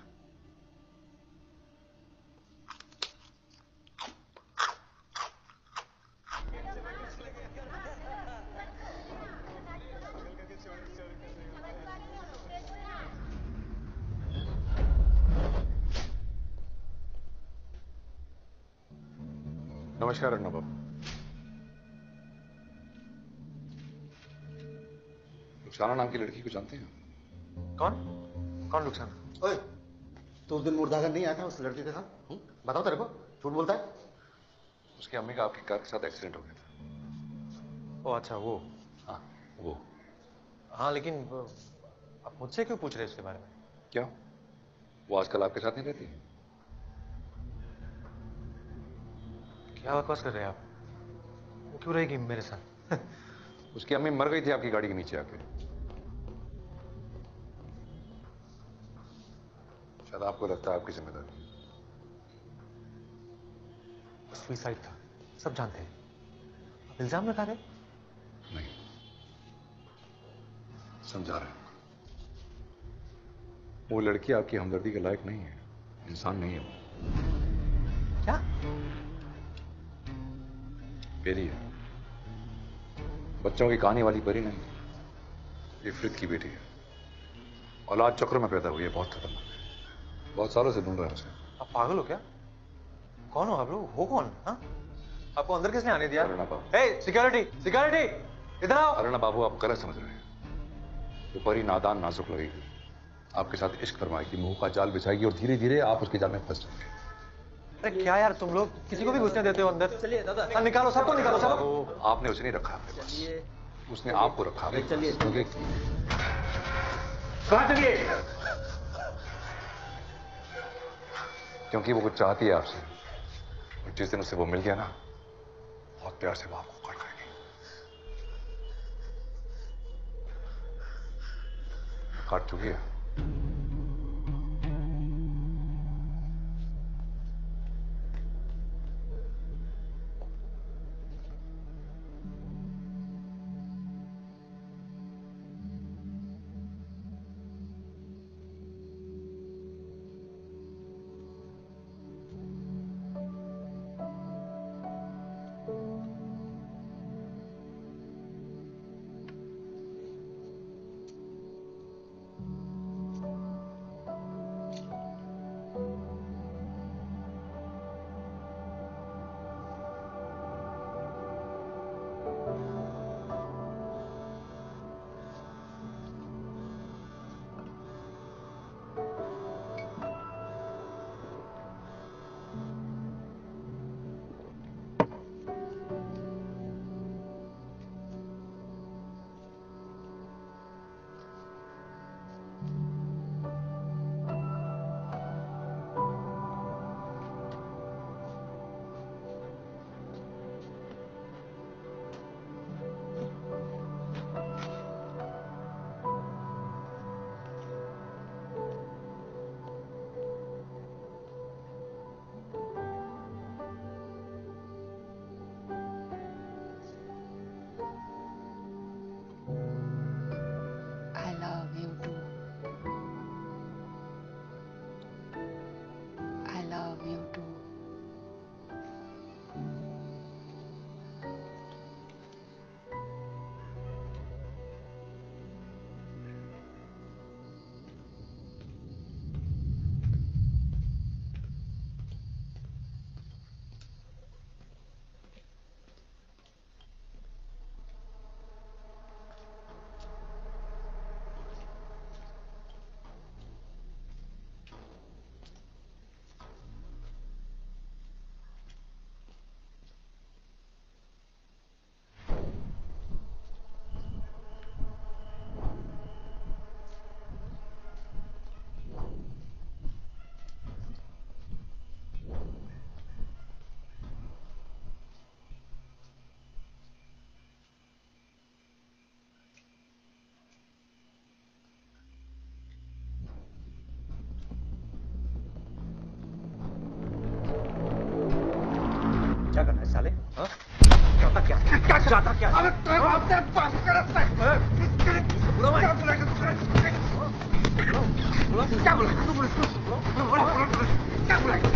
नमस्कार अर्णव बाबू। रुखसाना नाम की लड़की को जानते हैं?
कौन रुखसाना?
ओए,
तो उस दिन मुर्दागर नहीं आया था उस लड़के के साथ? बताओ तेरे को, झूठ बोलता है?
उसकी अम्मी का आपकी कार के साथ एक्सीडेंट हो गया था।
ओ अच्छा, वो।
हाँ वो।
हाँ लेकिन आप मुझसे क्यों पूछ रहे हैं उसके बारे में?
क्या वो आजकल आपके साथ नहीं रहती?
क्या बकवास कर रहे हैं आप? वो क्यों रहेगी मेरे साथ?
उसकी अम्मी मर गई थी आपकी गाड़ी के नीचे आके। शायद आपको लगता है आपकी जिम्मेदारी।
सुसाइड था, सब जानते हैं। आप इल्जाम लगा रहे?
नहीं, समझा रहे हैं। वो लड़की आपकी हमदर्दी के लायक नहीं है, इंसान नहीं है वो।
क्या?
पेरी है, बच्चों की कहानी वाली परी नहीं। ये फ्रिद की बेटी है, औलाद चक्र में पैदा हुई है, बहुत खतरनाक है। बहुत सालों से ढूंढ रहे हैं उसे।
आप पागल हो क्या? कौन हो आप लोग? हो कौन? हाँ? आपको अंदर किसने आने दिया?
Aruna Babu.
Hey, security, security, इधर आओ।
अरुणा बाबू, आप गलत समझ रहे हैं। वो परी नादान नाजुक लगेगी, आपके साथ इश्क फरमाएगी, मुंह का जाल बिछाएगी और धीरे धीरे आप उसके जाल में फंस जाएंगे।
अरे क्या यार, तुम लोग किसी को भी घुसने देते हो अंदर? चलिए दादा, निकालो, सबको निकालो, सबको।
आपने उसे नहीं रखा अपने पास, उसने आपको रखा।
चलिए
कहां चलिए? क्योंकि वो कुछ चाहती है आपसे, और जिस दिन उसे वो मिल गया ना, बहुत प्यार से वो आपको पकड़ लेगी। काट चुकी है।
क्या करना है साले? हाँ? चाहता क्या? क्या चाहता क्या? अबे तेरे बाप से बात कर रहा है। बुला मैं। क्या बुलाएगा तू? क्या बुलाएगा तू? क्या बुलाएगा?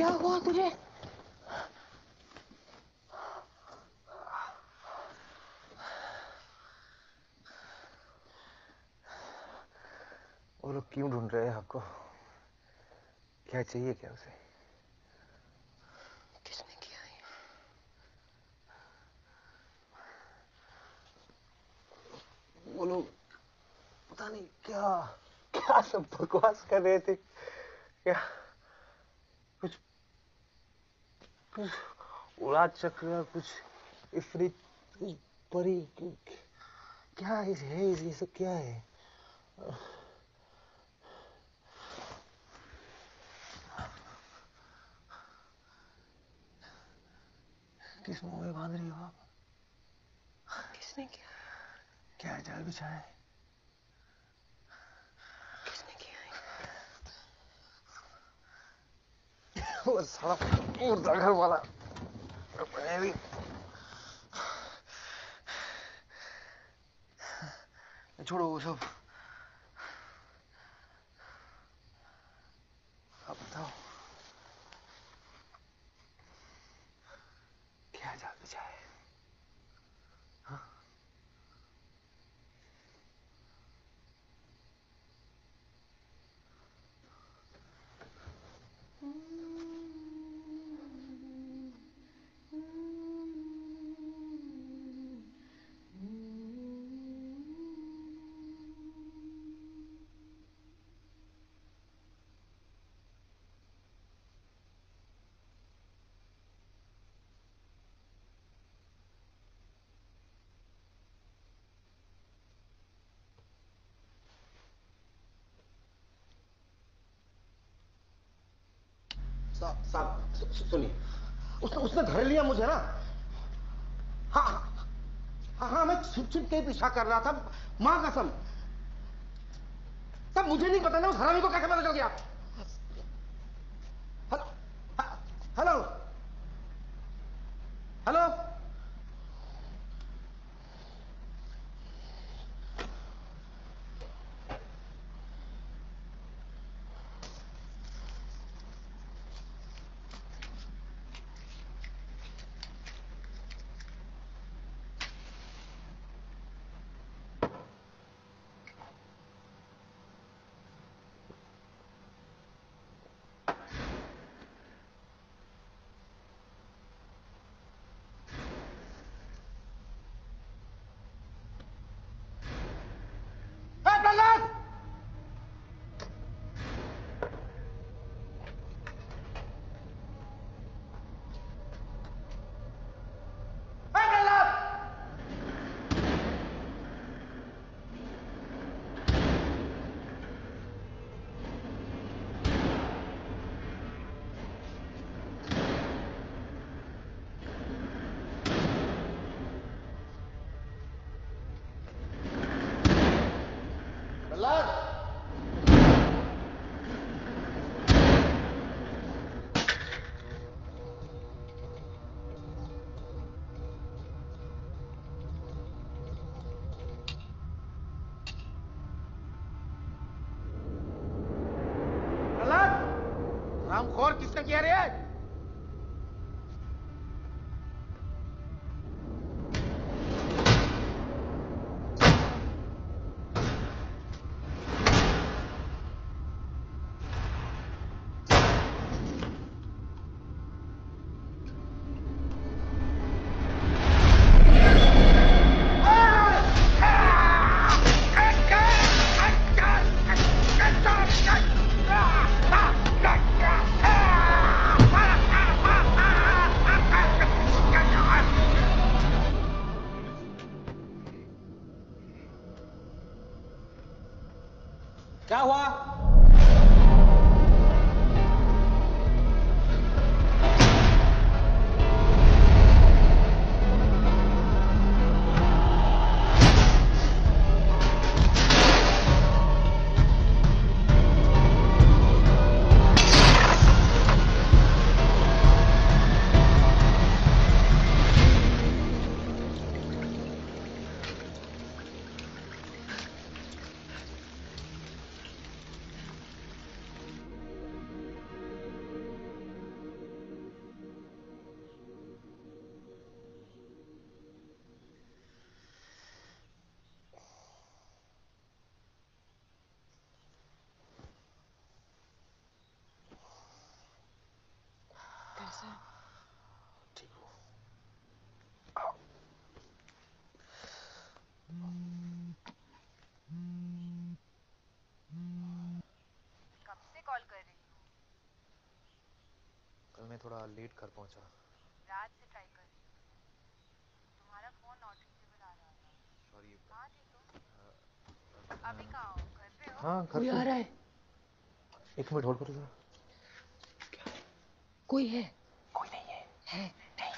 क्या हुआ तुझे? वो लोग क्यों ढूंढ रहे हैं आपको? क्या चाहिए क्या उसे?
किसने किया ये?
वो लोग पता नहीं क्या क्या सब बकवास कर रहे थे। क्या कुछ उड़ाद चक्र, कुछ इफरीत, कुछ परी, क्या है ये सब क्या है? किस मुंह में बांध रही हो आप?
किसने किया?
क्या जाल बिछाया है?
किसने किया है?
वो साला मुर्दा घर वाला। मैं भी छोड़ो वो सब। आप बताओ क्या जाल बिछाया है? हाँ?
साहब सुनिए, उसने धर लिया मुझे ना। हाँ हाँ हाँ, मैं छिप छिप के पीछा कर रहा था, मां कसम। तब मुझे नहीं पता ना उस हरामी को कैसे पता चल गया। हेलो हेलो, रामखोर किसने किया रे? क्या हुआ?
लेट कर पहुंचा।
रात से ट्राई कर रही हूँ, तुम्हारा फोन नॉट रीचेबल आ रहा है।
सॉरी।
कहाँ थे तुम? अभी कहाँ हो? घर पे हो?
हाँ, घर
कोई
पे।
आ रहा है।
1 मिनट होल्ड करो जरा।
कोई है?
कोई नहीं है।
है नहीं।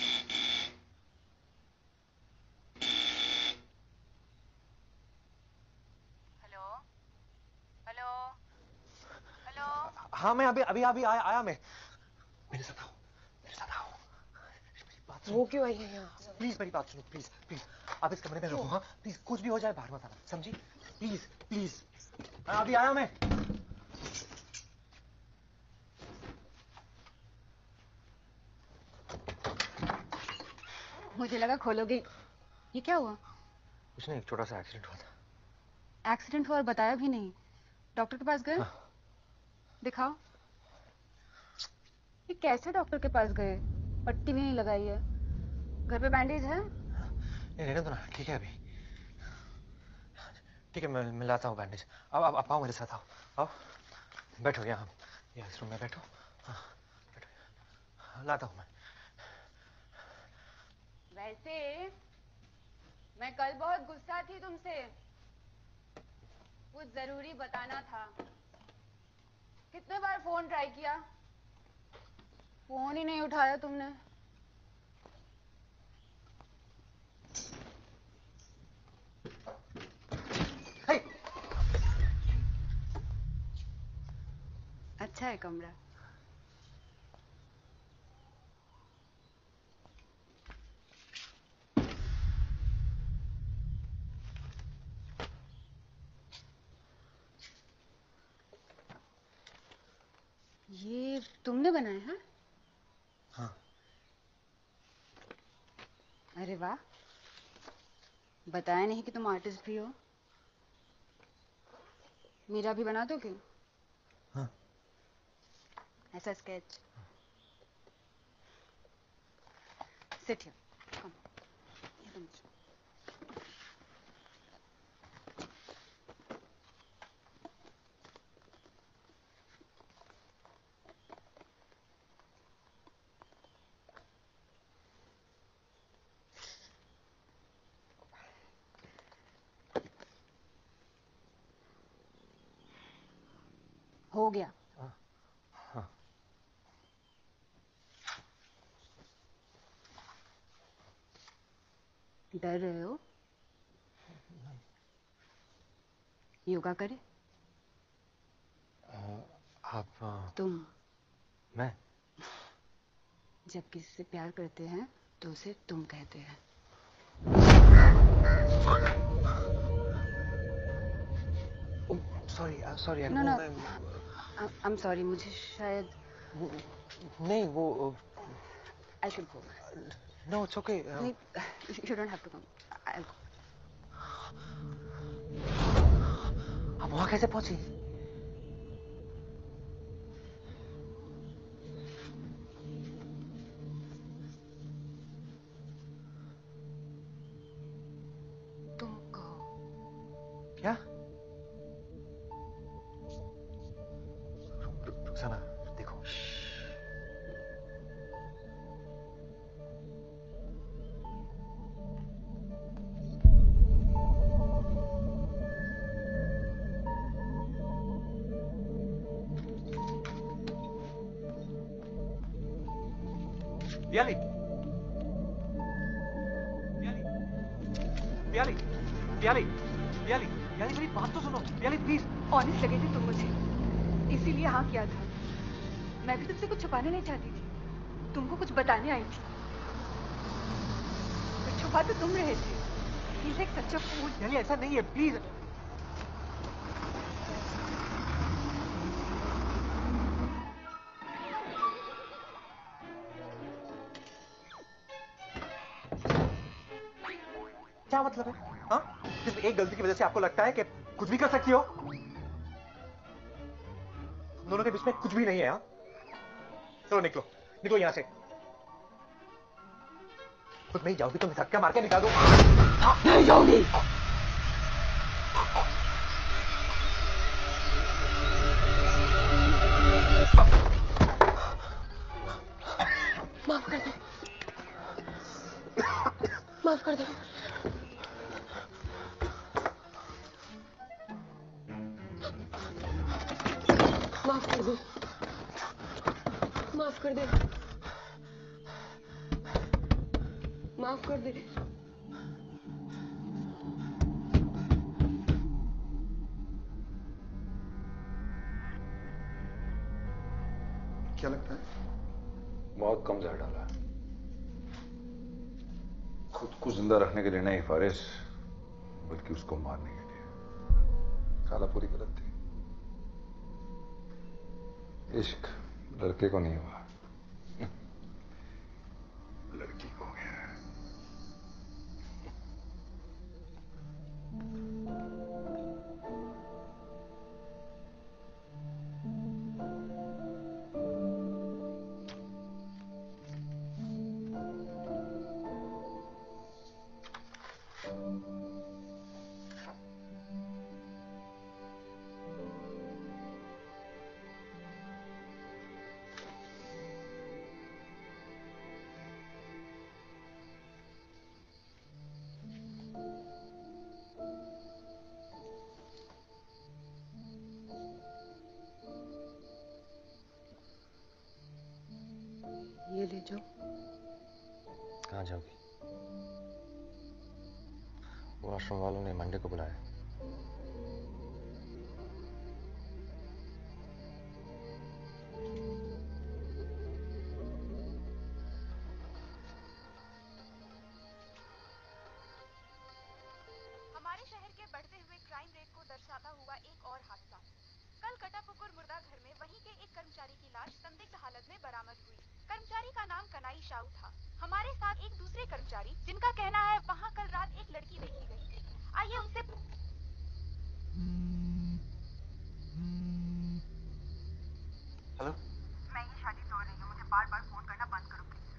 Hello hello hello.
हाँ, मैं अभी आया मैं। मेरे साथ आओ, मेरे साथ आओ। मेरी बात सुनो।
वो क्यों आई है यहाँ?
प्लीज मेरी बात सुनो, प्लीज प्लीज। आप इस कमरे में रहो। हाँ प्लीज, कुछ भी हो जाए बाहर मत आना, समझी? Please please. अभी आया मैं।
मुझे लगा खोलोगे। ये क्या हुआ?
कुछ नहीं, एक छोटा सा एक्सीडेंट हुआ था।
एक्सीडेंट हुआ और बताया भी नहीं। डॉक्टर के पास गए?
हाँ।
दिखाओ। ये कैसे डॉक्टर के पास गए? पट्टी भी नहीं लगाई है। घर पे बैंडेज है?
नहीं, रहने दो ना, ठीक है अभी। ठीक है, मैं लाता हूँ बैंडेज। अब आप आओ मेरे साथ, आओ आओ। बैठो यहाँ, इस रूम में बैठो। हाँ बैठो, लाता हूँ मैं।
वैसे मैं कल बहुत गुस्सा थी तुमसे। कुछ जरूरी बताना था। कितने बार फोन ट्राई किया, फोन ही नहीं उठाया तुमने। अच्छा है कमरा। ये तुमने बनाया है?
हाँ।
अरे वाह, बताया नहीं कि तुम आर्टिस्ट भी हो। मेरा भी बना दोगे?
हाँ।
ऐसा स्केच। सिट हियर, कम। ये तुम। हो गया।
हाँ।
डर रहे हो? योगा करें?
आप
तुम
मैं
जब किसी से प्यार करते हैं तो उसे तुम कहते हैं।
Sorry
no no, I am sorry. मुझे शायद
नहीं वो
I should go.
No it's okay.
नहीं, you don't have to come. I go.
आप वहां कैसे पहुंची?
तुम कहो।
क्या? रुखसाना देखो। प्याली प्याली प्याली प्याली प्याली मेरी बात तो सुनो प्याली प्लीज।
ऑनेस्ट लगे थे तुम मुझे, इसीलिए हाँ किया था। मैं भी तुमसे कुछ छुपाने नहीं चाहती थी, तुमको कुछ बताने आई थी। पर छुपा तो तुम रहे थे। प्लीज एक सच्चा फूल।
प्याली ऐसा नहीं है, प्लीज। क्या मतलब है? हाँ, सिर्फ एक गलती की वजह से आपको लगता है कि कुछ भी कर सकती हो? दोनों के बीच में कुछ भी नहीं है। हाँ, चलो निकलो निकलो यहां से। खुद नहीं जाओगी तो मैं धक्का मार के निकाल दूं।
नहीं जाओगी। माफ कर दे, माफ कर दे। माफ कर दे, माफ कर दे, माफ कर दे।
क्या लगता है?
बहुत कम जहर डाला है। खुद को जिंदा रखने के लिए नहीं फारिस, बल्कि उसको मारने के लिए। काला पूरी गलत थी। इश्क लड़के को नहीं हुआ, लड़की को गया।
ये ले जाओ।
कहाँ जाओगी? वो आश्रम वालों ने मंडे को बुलाया।
हमारे शहर के बढ़ते हुए क्राइम रेट को दर्शाता हुआ एक और हादसा। कल कटापुकुर मुर्दा घर में वहीं के एक कर्मचारी की लाश संदिग्ध हालत में बरामद हुई। कर्मचारी का नाम कनाई शाहू था। हमारे साथ एक दूसरे कर्मचारी जिनका कहना है वहां कल रात एक लड़की देखी गई। आइए उनसे।
हेलो,
मैं ये शादी तोड़ रही हूँ, मुझे बार बार फोन करना बंद करो प्लीज।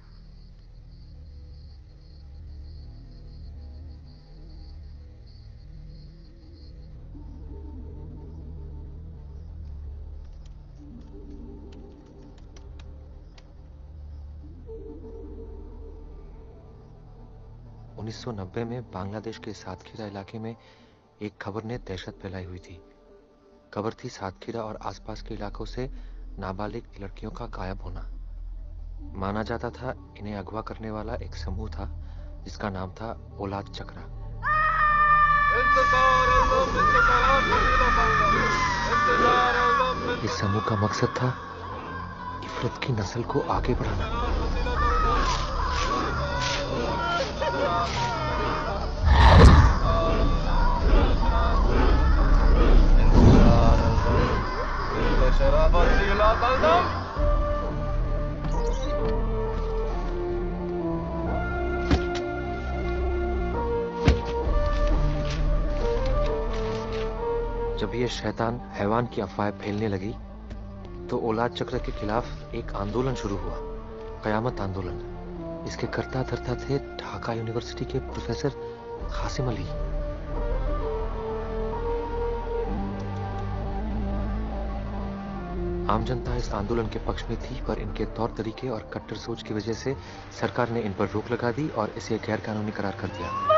उन्नीस 1990 में बांग्लादेश के सातखीरा इलाके में एक खबर ने दहशत फैलाई हुई थी। खबर थी सातखीरा और आसपास के इलाकों से नाबालिग लड़कियों का गायब होना। माना जाता था इन्हें अगवा करने वाला एक समूह था जिसका नाम था औलाद चक्रा। इस समूह का मकसद था इफरत की नस्ल को आगे बढ़ाना। जब ये शैतान हैवान की अफवाहें फैलने लगी तो औलाद चक्र के खिलाफ एक आंदोलन शुरू हुआ, कयामत आंदोलन। इसके कर्ता धर्ता थे ढाका यूनिवर्सिटी के प्रोफेसर कासिम अली। आम जनता इस आंदोलन के पक्ष में थी, पर इनके तौर तरीके और कट्टर सोच की वजह से सरकार ने इन पर रोक लगा दी और इसे गैर कानूनी करार कर दिया।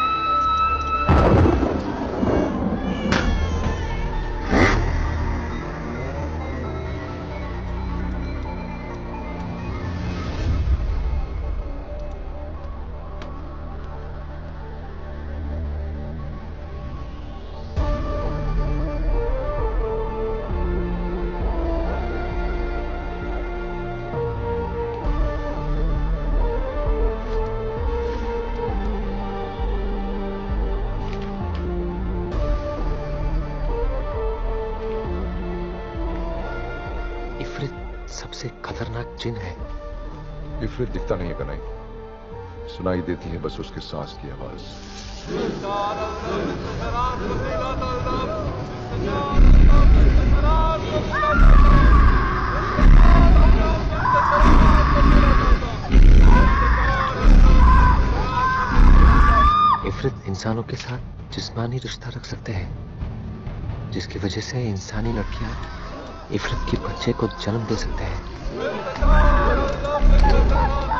सबसे खतरनाक जिन है।
इफरित दिखता नहीं है कनाई, सुनाई देती है बस उसके सांस की आवाज।
इफरित इंसानों के साथ जिस्मानी रिश्ता रख सकते हैं, जिसकी वजह से इंसानी लड़कियां इफरत के बच्चे को जन्म दे सकते हैं।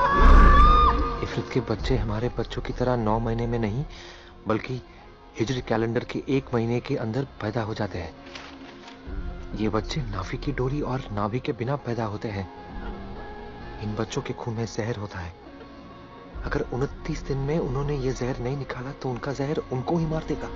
भारत के बच्चे हमारे बच्चों की तरह 9 महीने में नहीं, बल्कि हिजरी कैलेंडर के 1 महीने के अंदर पैदा हो जाते हैं। ये बच्चे नाभि की डोरी और नाभि के बिना पैदा होते हैं। इन बच्चों के खून में जहर होता है। अगर 29 दिन में उन्होंने ये जहर नहीं निकाला तो उनका जहर उनको ही मार देगा।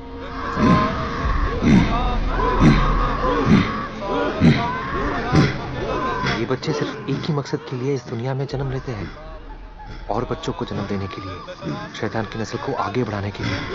ये बच्चे सिर्फ एक ही मकसद के लिए इस दुनिया में जन्म लेते हैं, और बच्चों को जन्म देने के लिए, शैतान की नस्ल को आगे बढ़ाने के लिए।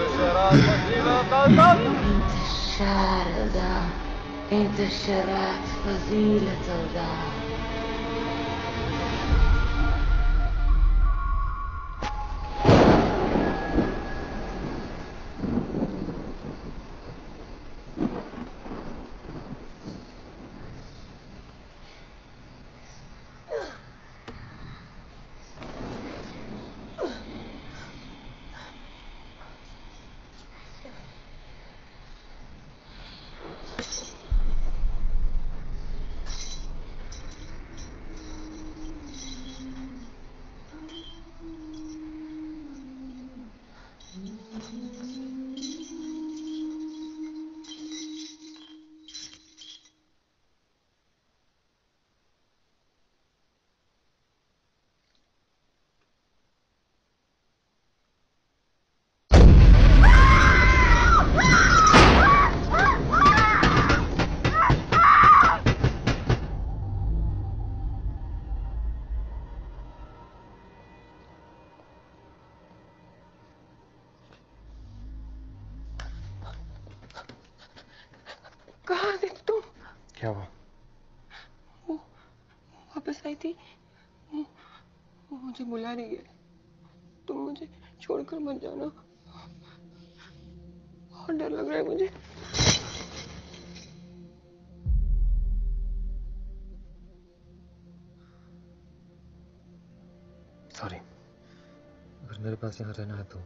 कहाँ थे तुम?
क्या हुआ?
वो वापस आई थी, वो मुझे बुला रही है। तुम मुझे छोड़कर मत जाना, बहुत डर लग रहा है मुझे।
सॉरी, अगर मेरे पास यहाँ रहना है तो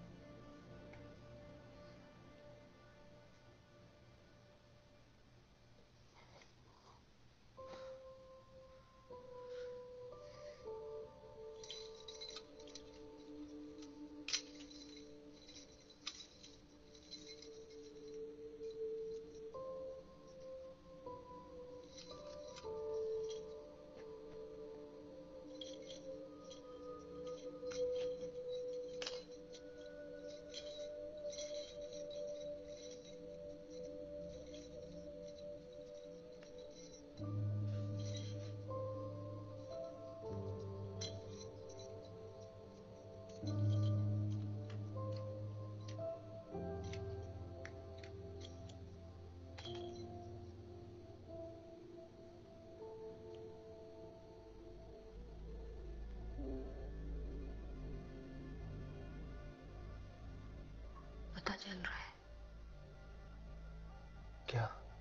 पता चल रहा है।
क्या?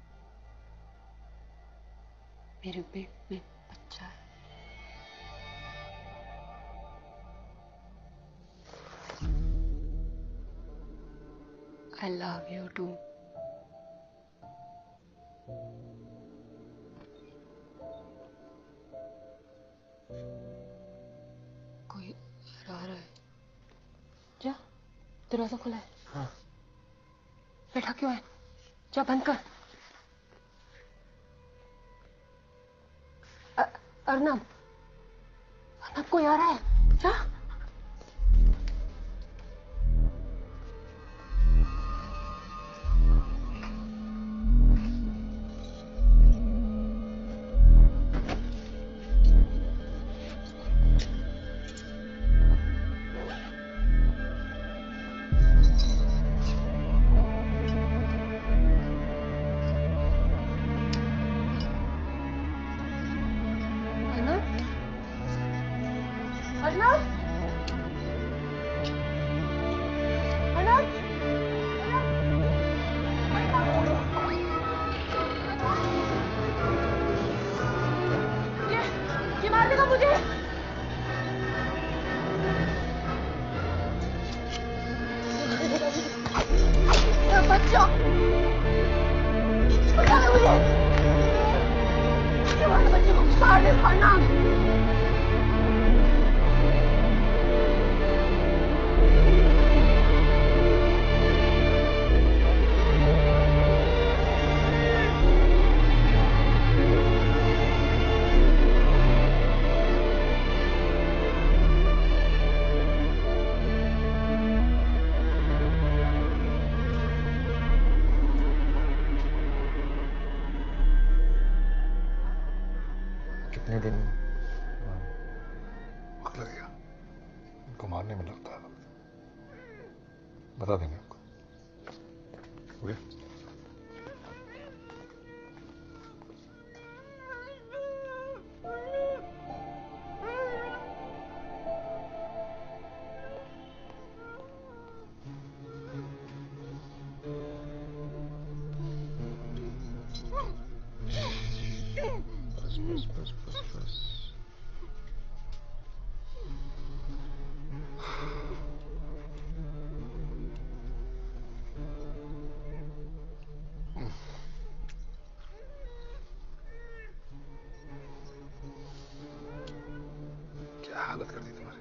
मेरे पेट में बच्चा है। I love you too. कोई आ रहा है। जा, दरवाजा खुला है।
हाँ।
बैठा क्यों है? जा बंद कर। अर्नब, अर्नब कोई आ रहा है। जा।
उनको मारने में लगता है वक्त। बता देंगे आपको। हो गया? बस। क्या हालत कर दी तुम्हारी।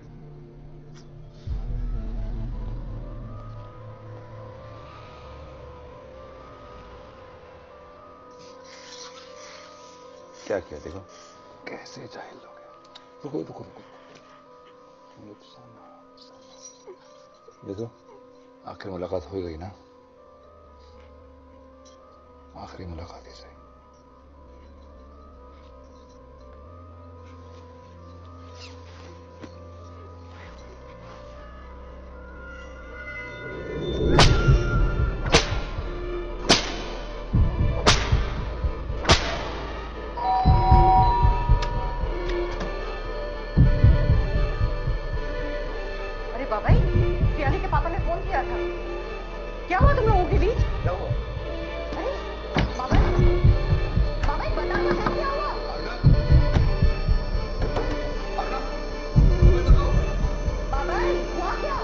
क्या किया देखो।
कैसे जाहिल लोग हैं। रुको रुको रुको, तुम लोग सामने आओ। देखो आखिर मुलाकात हो गई ना, आखिरी मुलाकात ही सही।
अरे बाबाई, सियाली के पापा ने फोन किया था। क्या हुआ तुम लोगों के बीच?
क्या हुआ?
अरे बाबाई, बाबाई बता मुझे क्या हुआ? बाबाई हुआ क्या?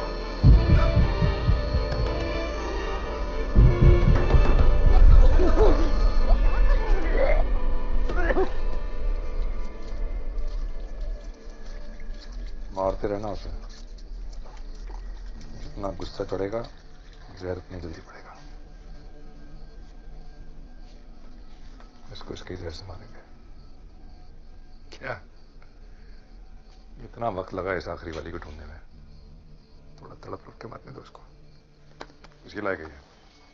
मारते रहना उसे, जितना गुस्सा चढ़ेगा जहर उतनी जल्दी पड़ेगा। इसको इसके जहर से मारेंगे। क्या इतना वक्त लगा इस आखिरी वाली को ढूंढने में, थोड़ा तड़प रुक के मारने दो उसको, इसकी लायक है।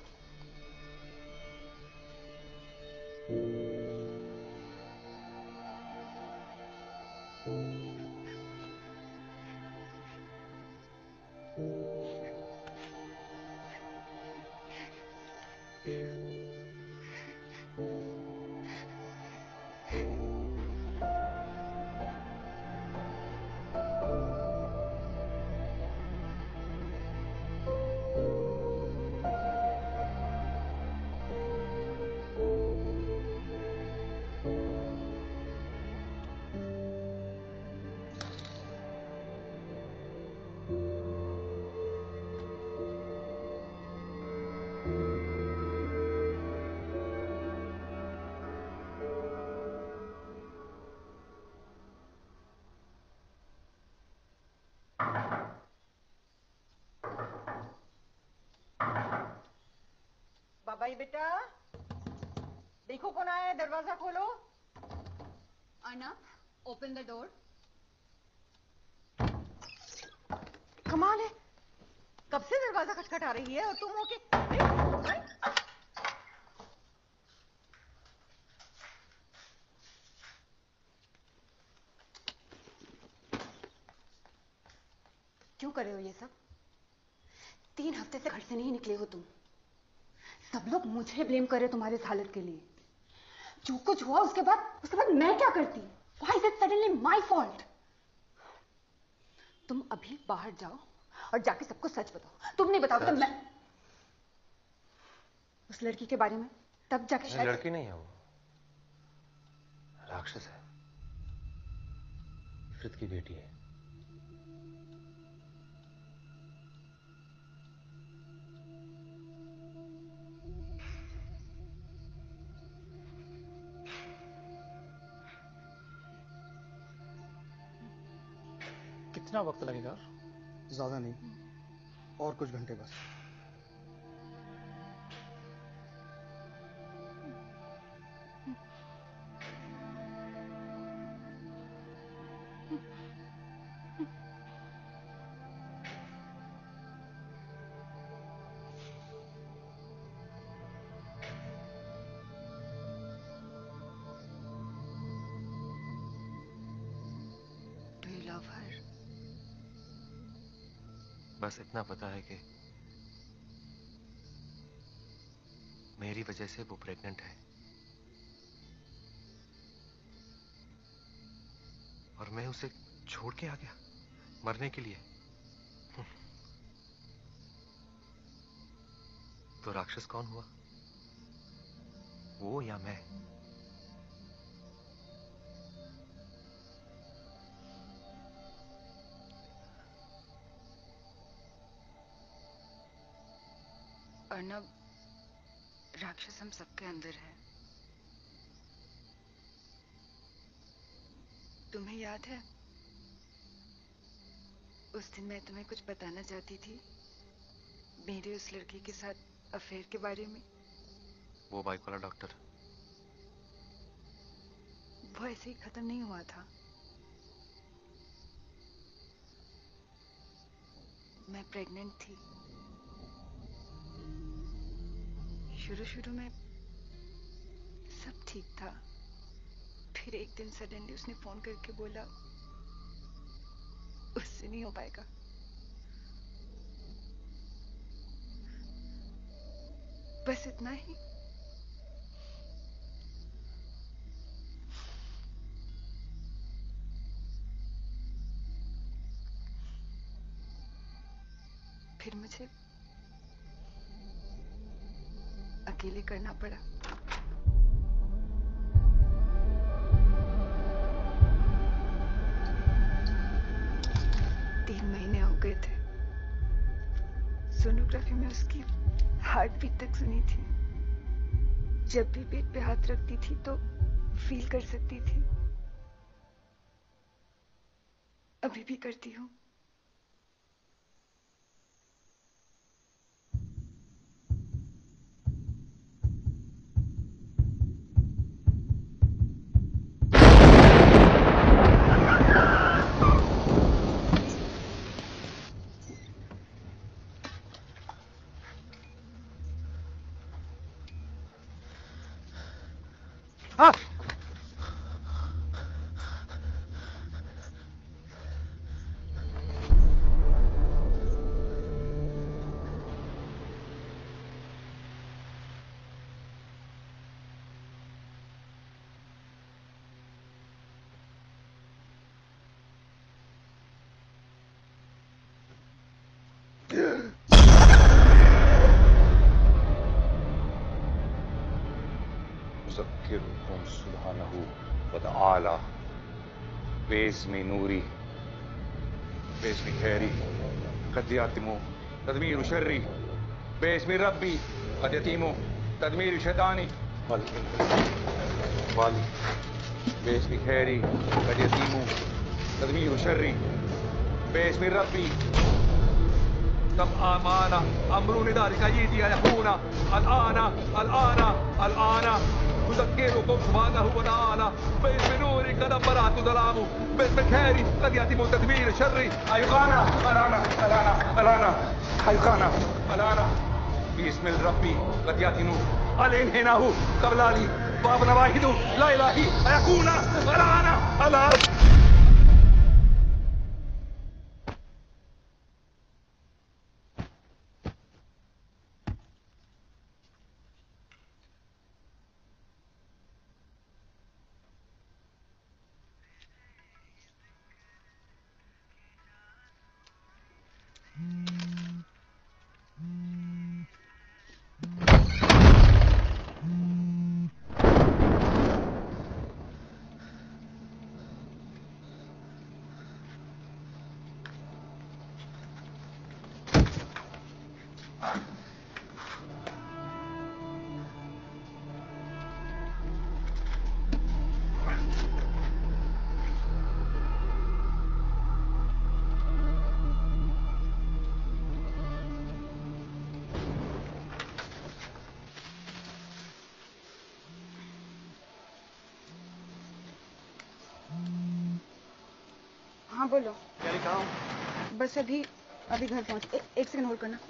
बाबाई बेटा, देखो कौन आया है, दरवाजा खोलो।
Anna, open the door.
कमाल है, कब से दरवाजा खटखटा रही है और तुम हो के क्यों कर रहे हो ये सब? 3 हफ्ते से घर से नहीं निकले हो तुम। सब लोग मुझे ब्लेम कर रहे तुम्हारे इस हालत के लिए। जो कुछ हुआ उसके बाद मैं क्या करती? Why is it suddenly my fault? तुम अभी बाहर जाओ और जाके सबको सच बताओ। तुम नहीं बताओ तो मैं उस लड़की के बारे में तब जाके शायद।
लड़की नहीं है वो, राक्षस है, इफ्रित की बेटी है।
कितना वक्त लगेगा?
ज्यादा नहीं, और कुछ घंटे बस।
Do you love her?
बस इतना पता है कि मेरी वजह से वो प्रेग्नेंट है और मैं उसे छोड़ के आ गया मरने के लिए। तो राक्षस कौन हुआ, वो या मैं?
अर्नब, राक्षस हम सबके अंदर है। तुम्हें याद है उस दिन मैं तुम्हें कुछ बताना चाहती थी मेरे उस लड़के के साथ अफेयर के बारे में?
वो बाइक वाला डॉक्टर?
वो ऐसे ही खत्म नहीं हुआ था। मैं प्रेग्नेंट थी। शुरू में सब ठीक था, फिर एक दिन सडनली उसने फोन करके बोला उससे नहीं हो पाएगा। बस इतना ही। फिर मुझे अकेले करना पड़ा। महीने हो गए थे। सोनोग्राफी में उसकी हार्ट बीट तक सुनी थी। जब भी पेट पे हाथ रखती थी तो फील कर सकती थी। अभी भी करती हूँ।
हाँ।
يذكركم سبحانه وتعالى باسم نوري باسم خيري قد يتم تدمير شري باسم ربي قد يتم تدمير شيطاني والي باسم خيري قد يتم تدمير شري باسم ربي
طب آمانا أمر ذلك يدي يكون الآن أذكركم سبحانه وتعالى باسم نوري قد برأت ظلامه باسم خيري قد يتم تدمير شري أيقانا الآن أيقانا الآن
باسم الرب قد يتم
الانحناء قبل لي بابنا واحد لا إلهي أيكون الآن
हाँ बोलो।
क्या लिखा हूँ?
बस अभी घर पहुंच। एक सेकंड होल्ड करना।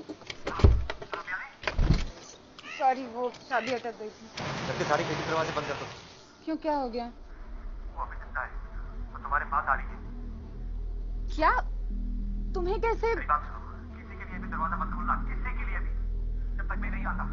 सॉरी, वो चाबी अटक गई थी।
करके सारी खिड़की दरवाजे बंद कर दो।
क्यों, क्या हो गया?
वो अभी जिंदा है, वो तुम्हारे पास आ रही है।
क्या? तुम्हें कैसे?
मेरी बात सुनो,
लिए भी दरवाजा मत खोलना, किसी के लिए भी, जब तक मैं नहीं आता।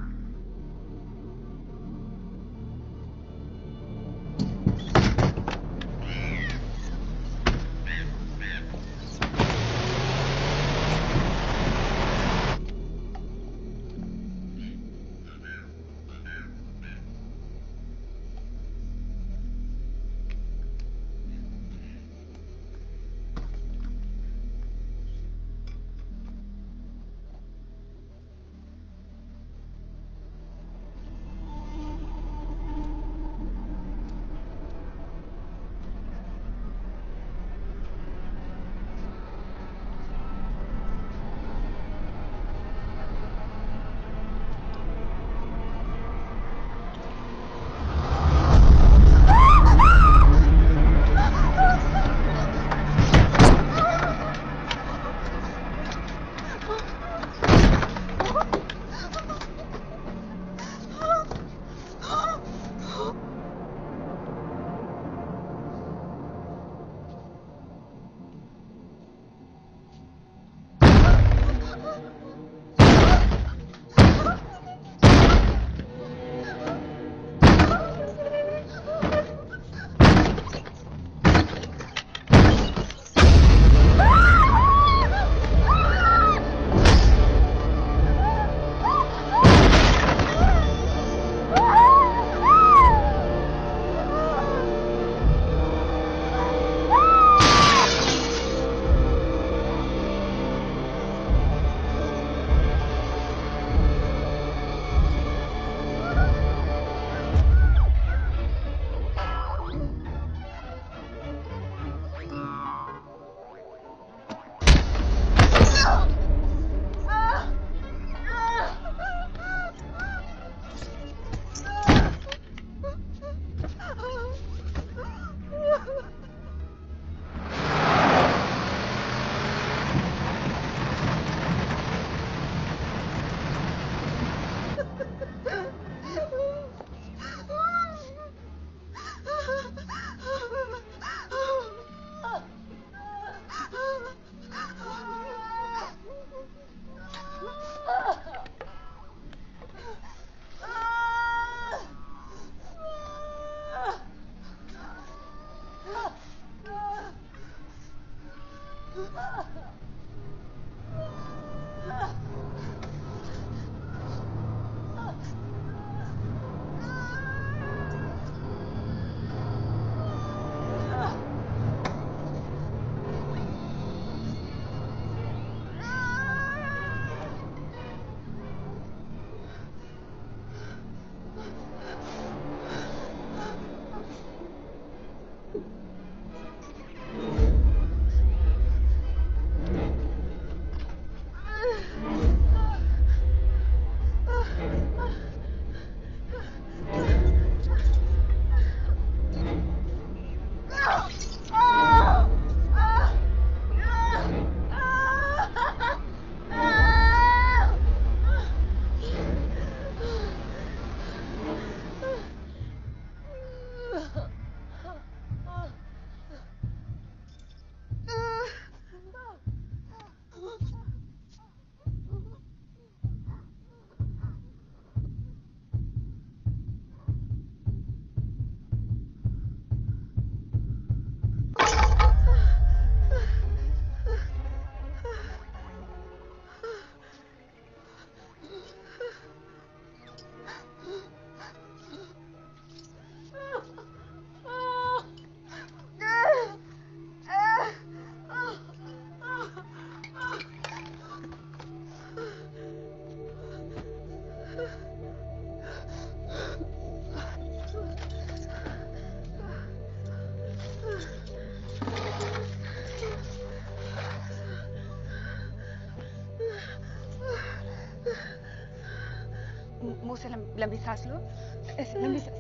मुंह से लंबी सांस लो, ऐसे लंबी सांस।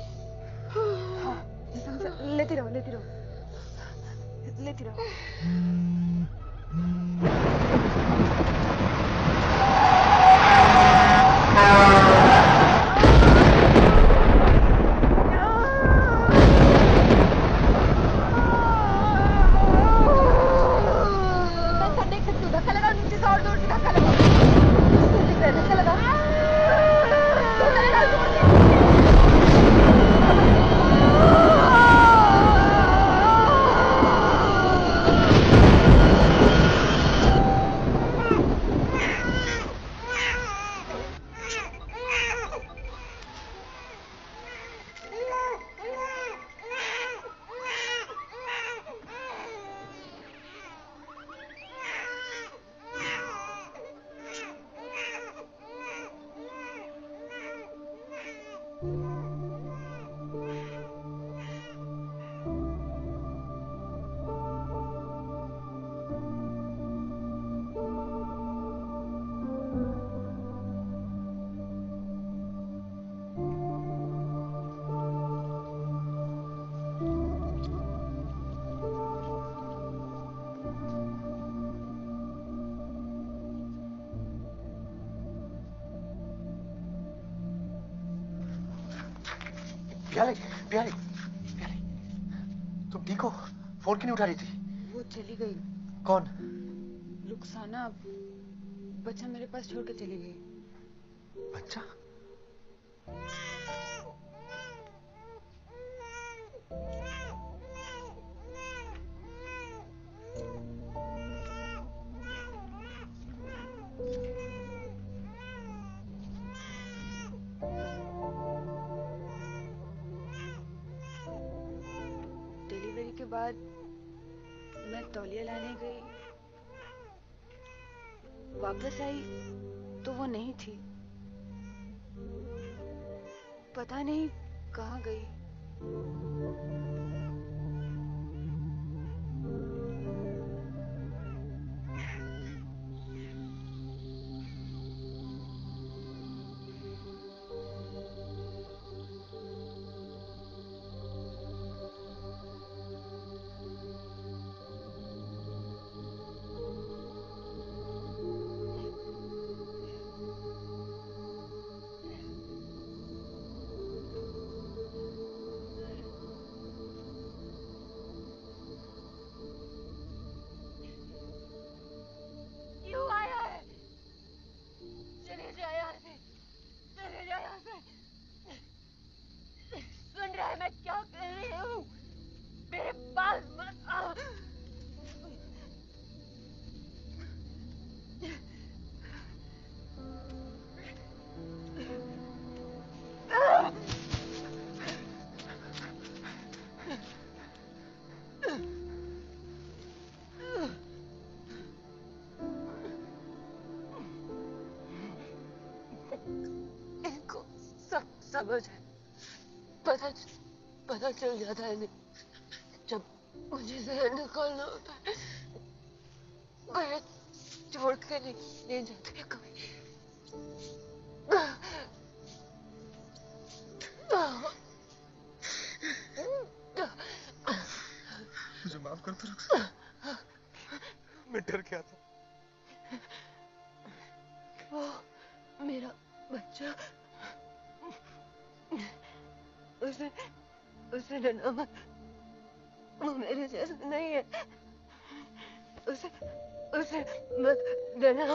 हाँ, लेती रहो, लेती रहो, लेती रहो।
मैं देख सकती हूँ
धक्का लगा, नीचे से और जोर से धक्का लगा, धक्का लगा, धक्का लगा जोर से।
प्यारे, प्यारे, प्यारे, तुम ठीक हो? फोन क्यों नहीं उठा रही थी?
वो चली गई।
कौन?
रुखसाना बच्चा मेरे पास छोड़ के चली गई।
बच्चा?
डिलीवरी के बाद मैं तौलिया लाने गई, वापस आई तो वो नहीं थी। पता नहीं कहाँ गई।
समझ है, पता चल जाता है नहीं जब मुझे जहर निकालना होता है। मैं छोड़ के नहीं जाते कभी।
मुझे माफ कर दो रुखसाना, मैं डर गया था।
वो मेरा बच्चा, उसे डरना मत, वो मेरे जैसा नहीं है। उसे मत डरना।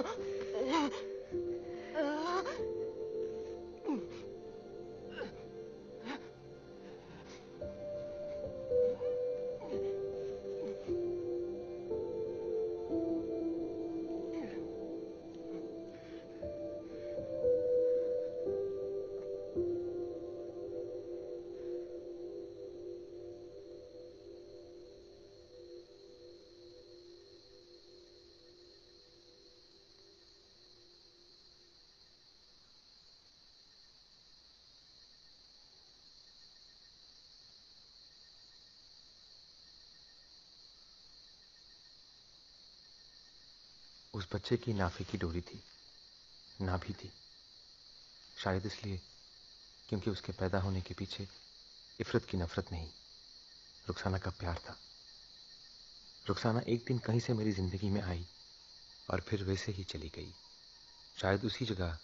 उस बच्चे की नाफे की डोरी थी, नाभि थी। शायद इसलिए क्योंकि उसके पैदा होने के पीछे इफरत की नफरत नहीं, रुखसाना का प्यार था। रुखसाना एक दिन कहीं से मेरी जिंदगी में आई और फिर वैसे ही चली गई। शायद उसी जगह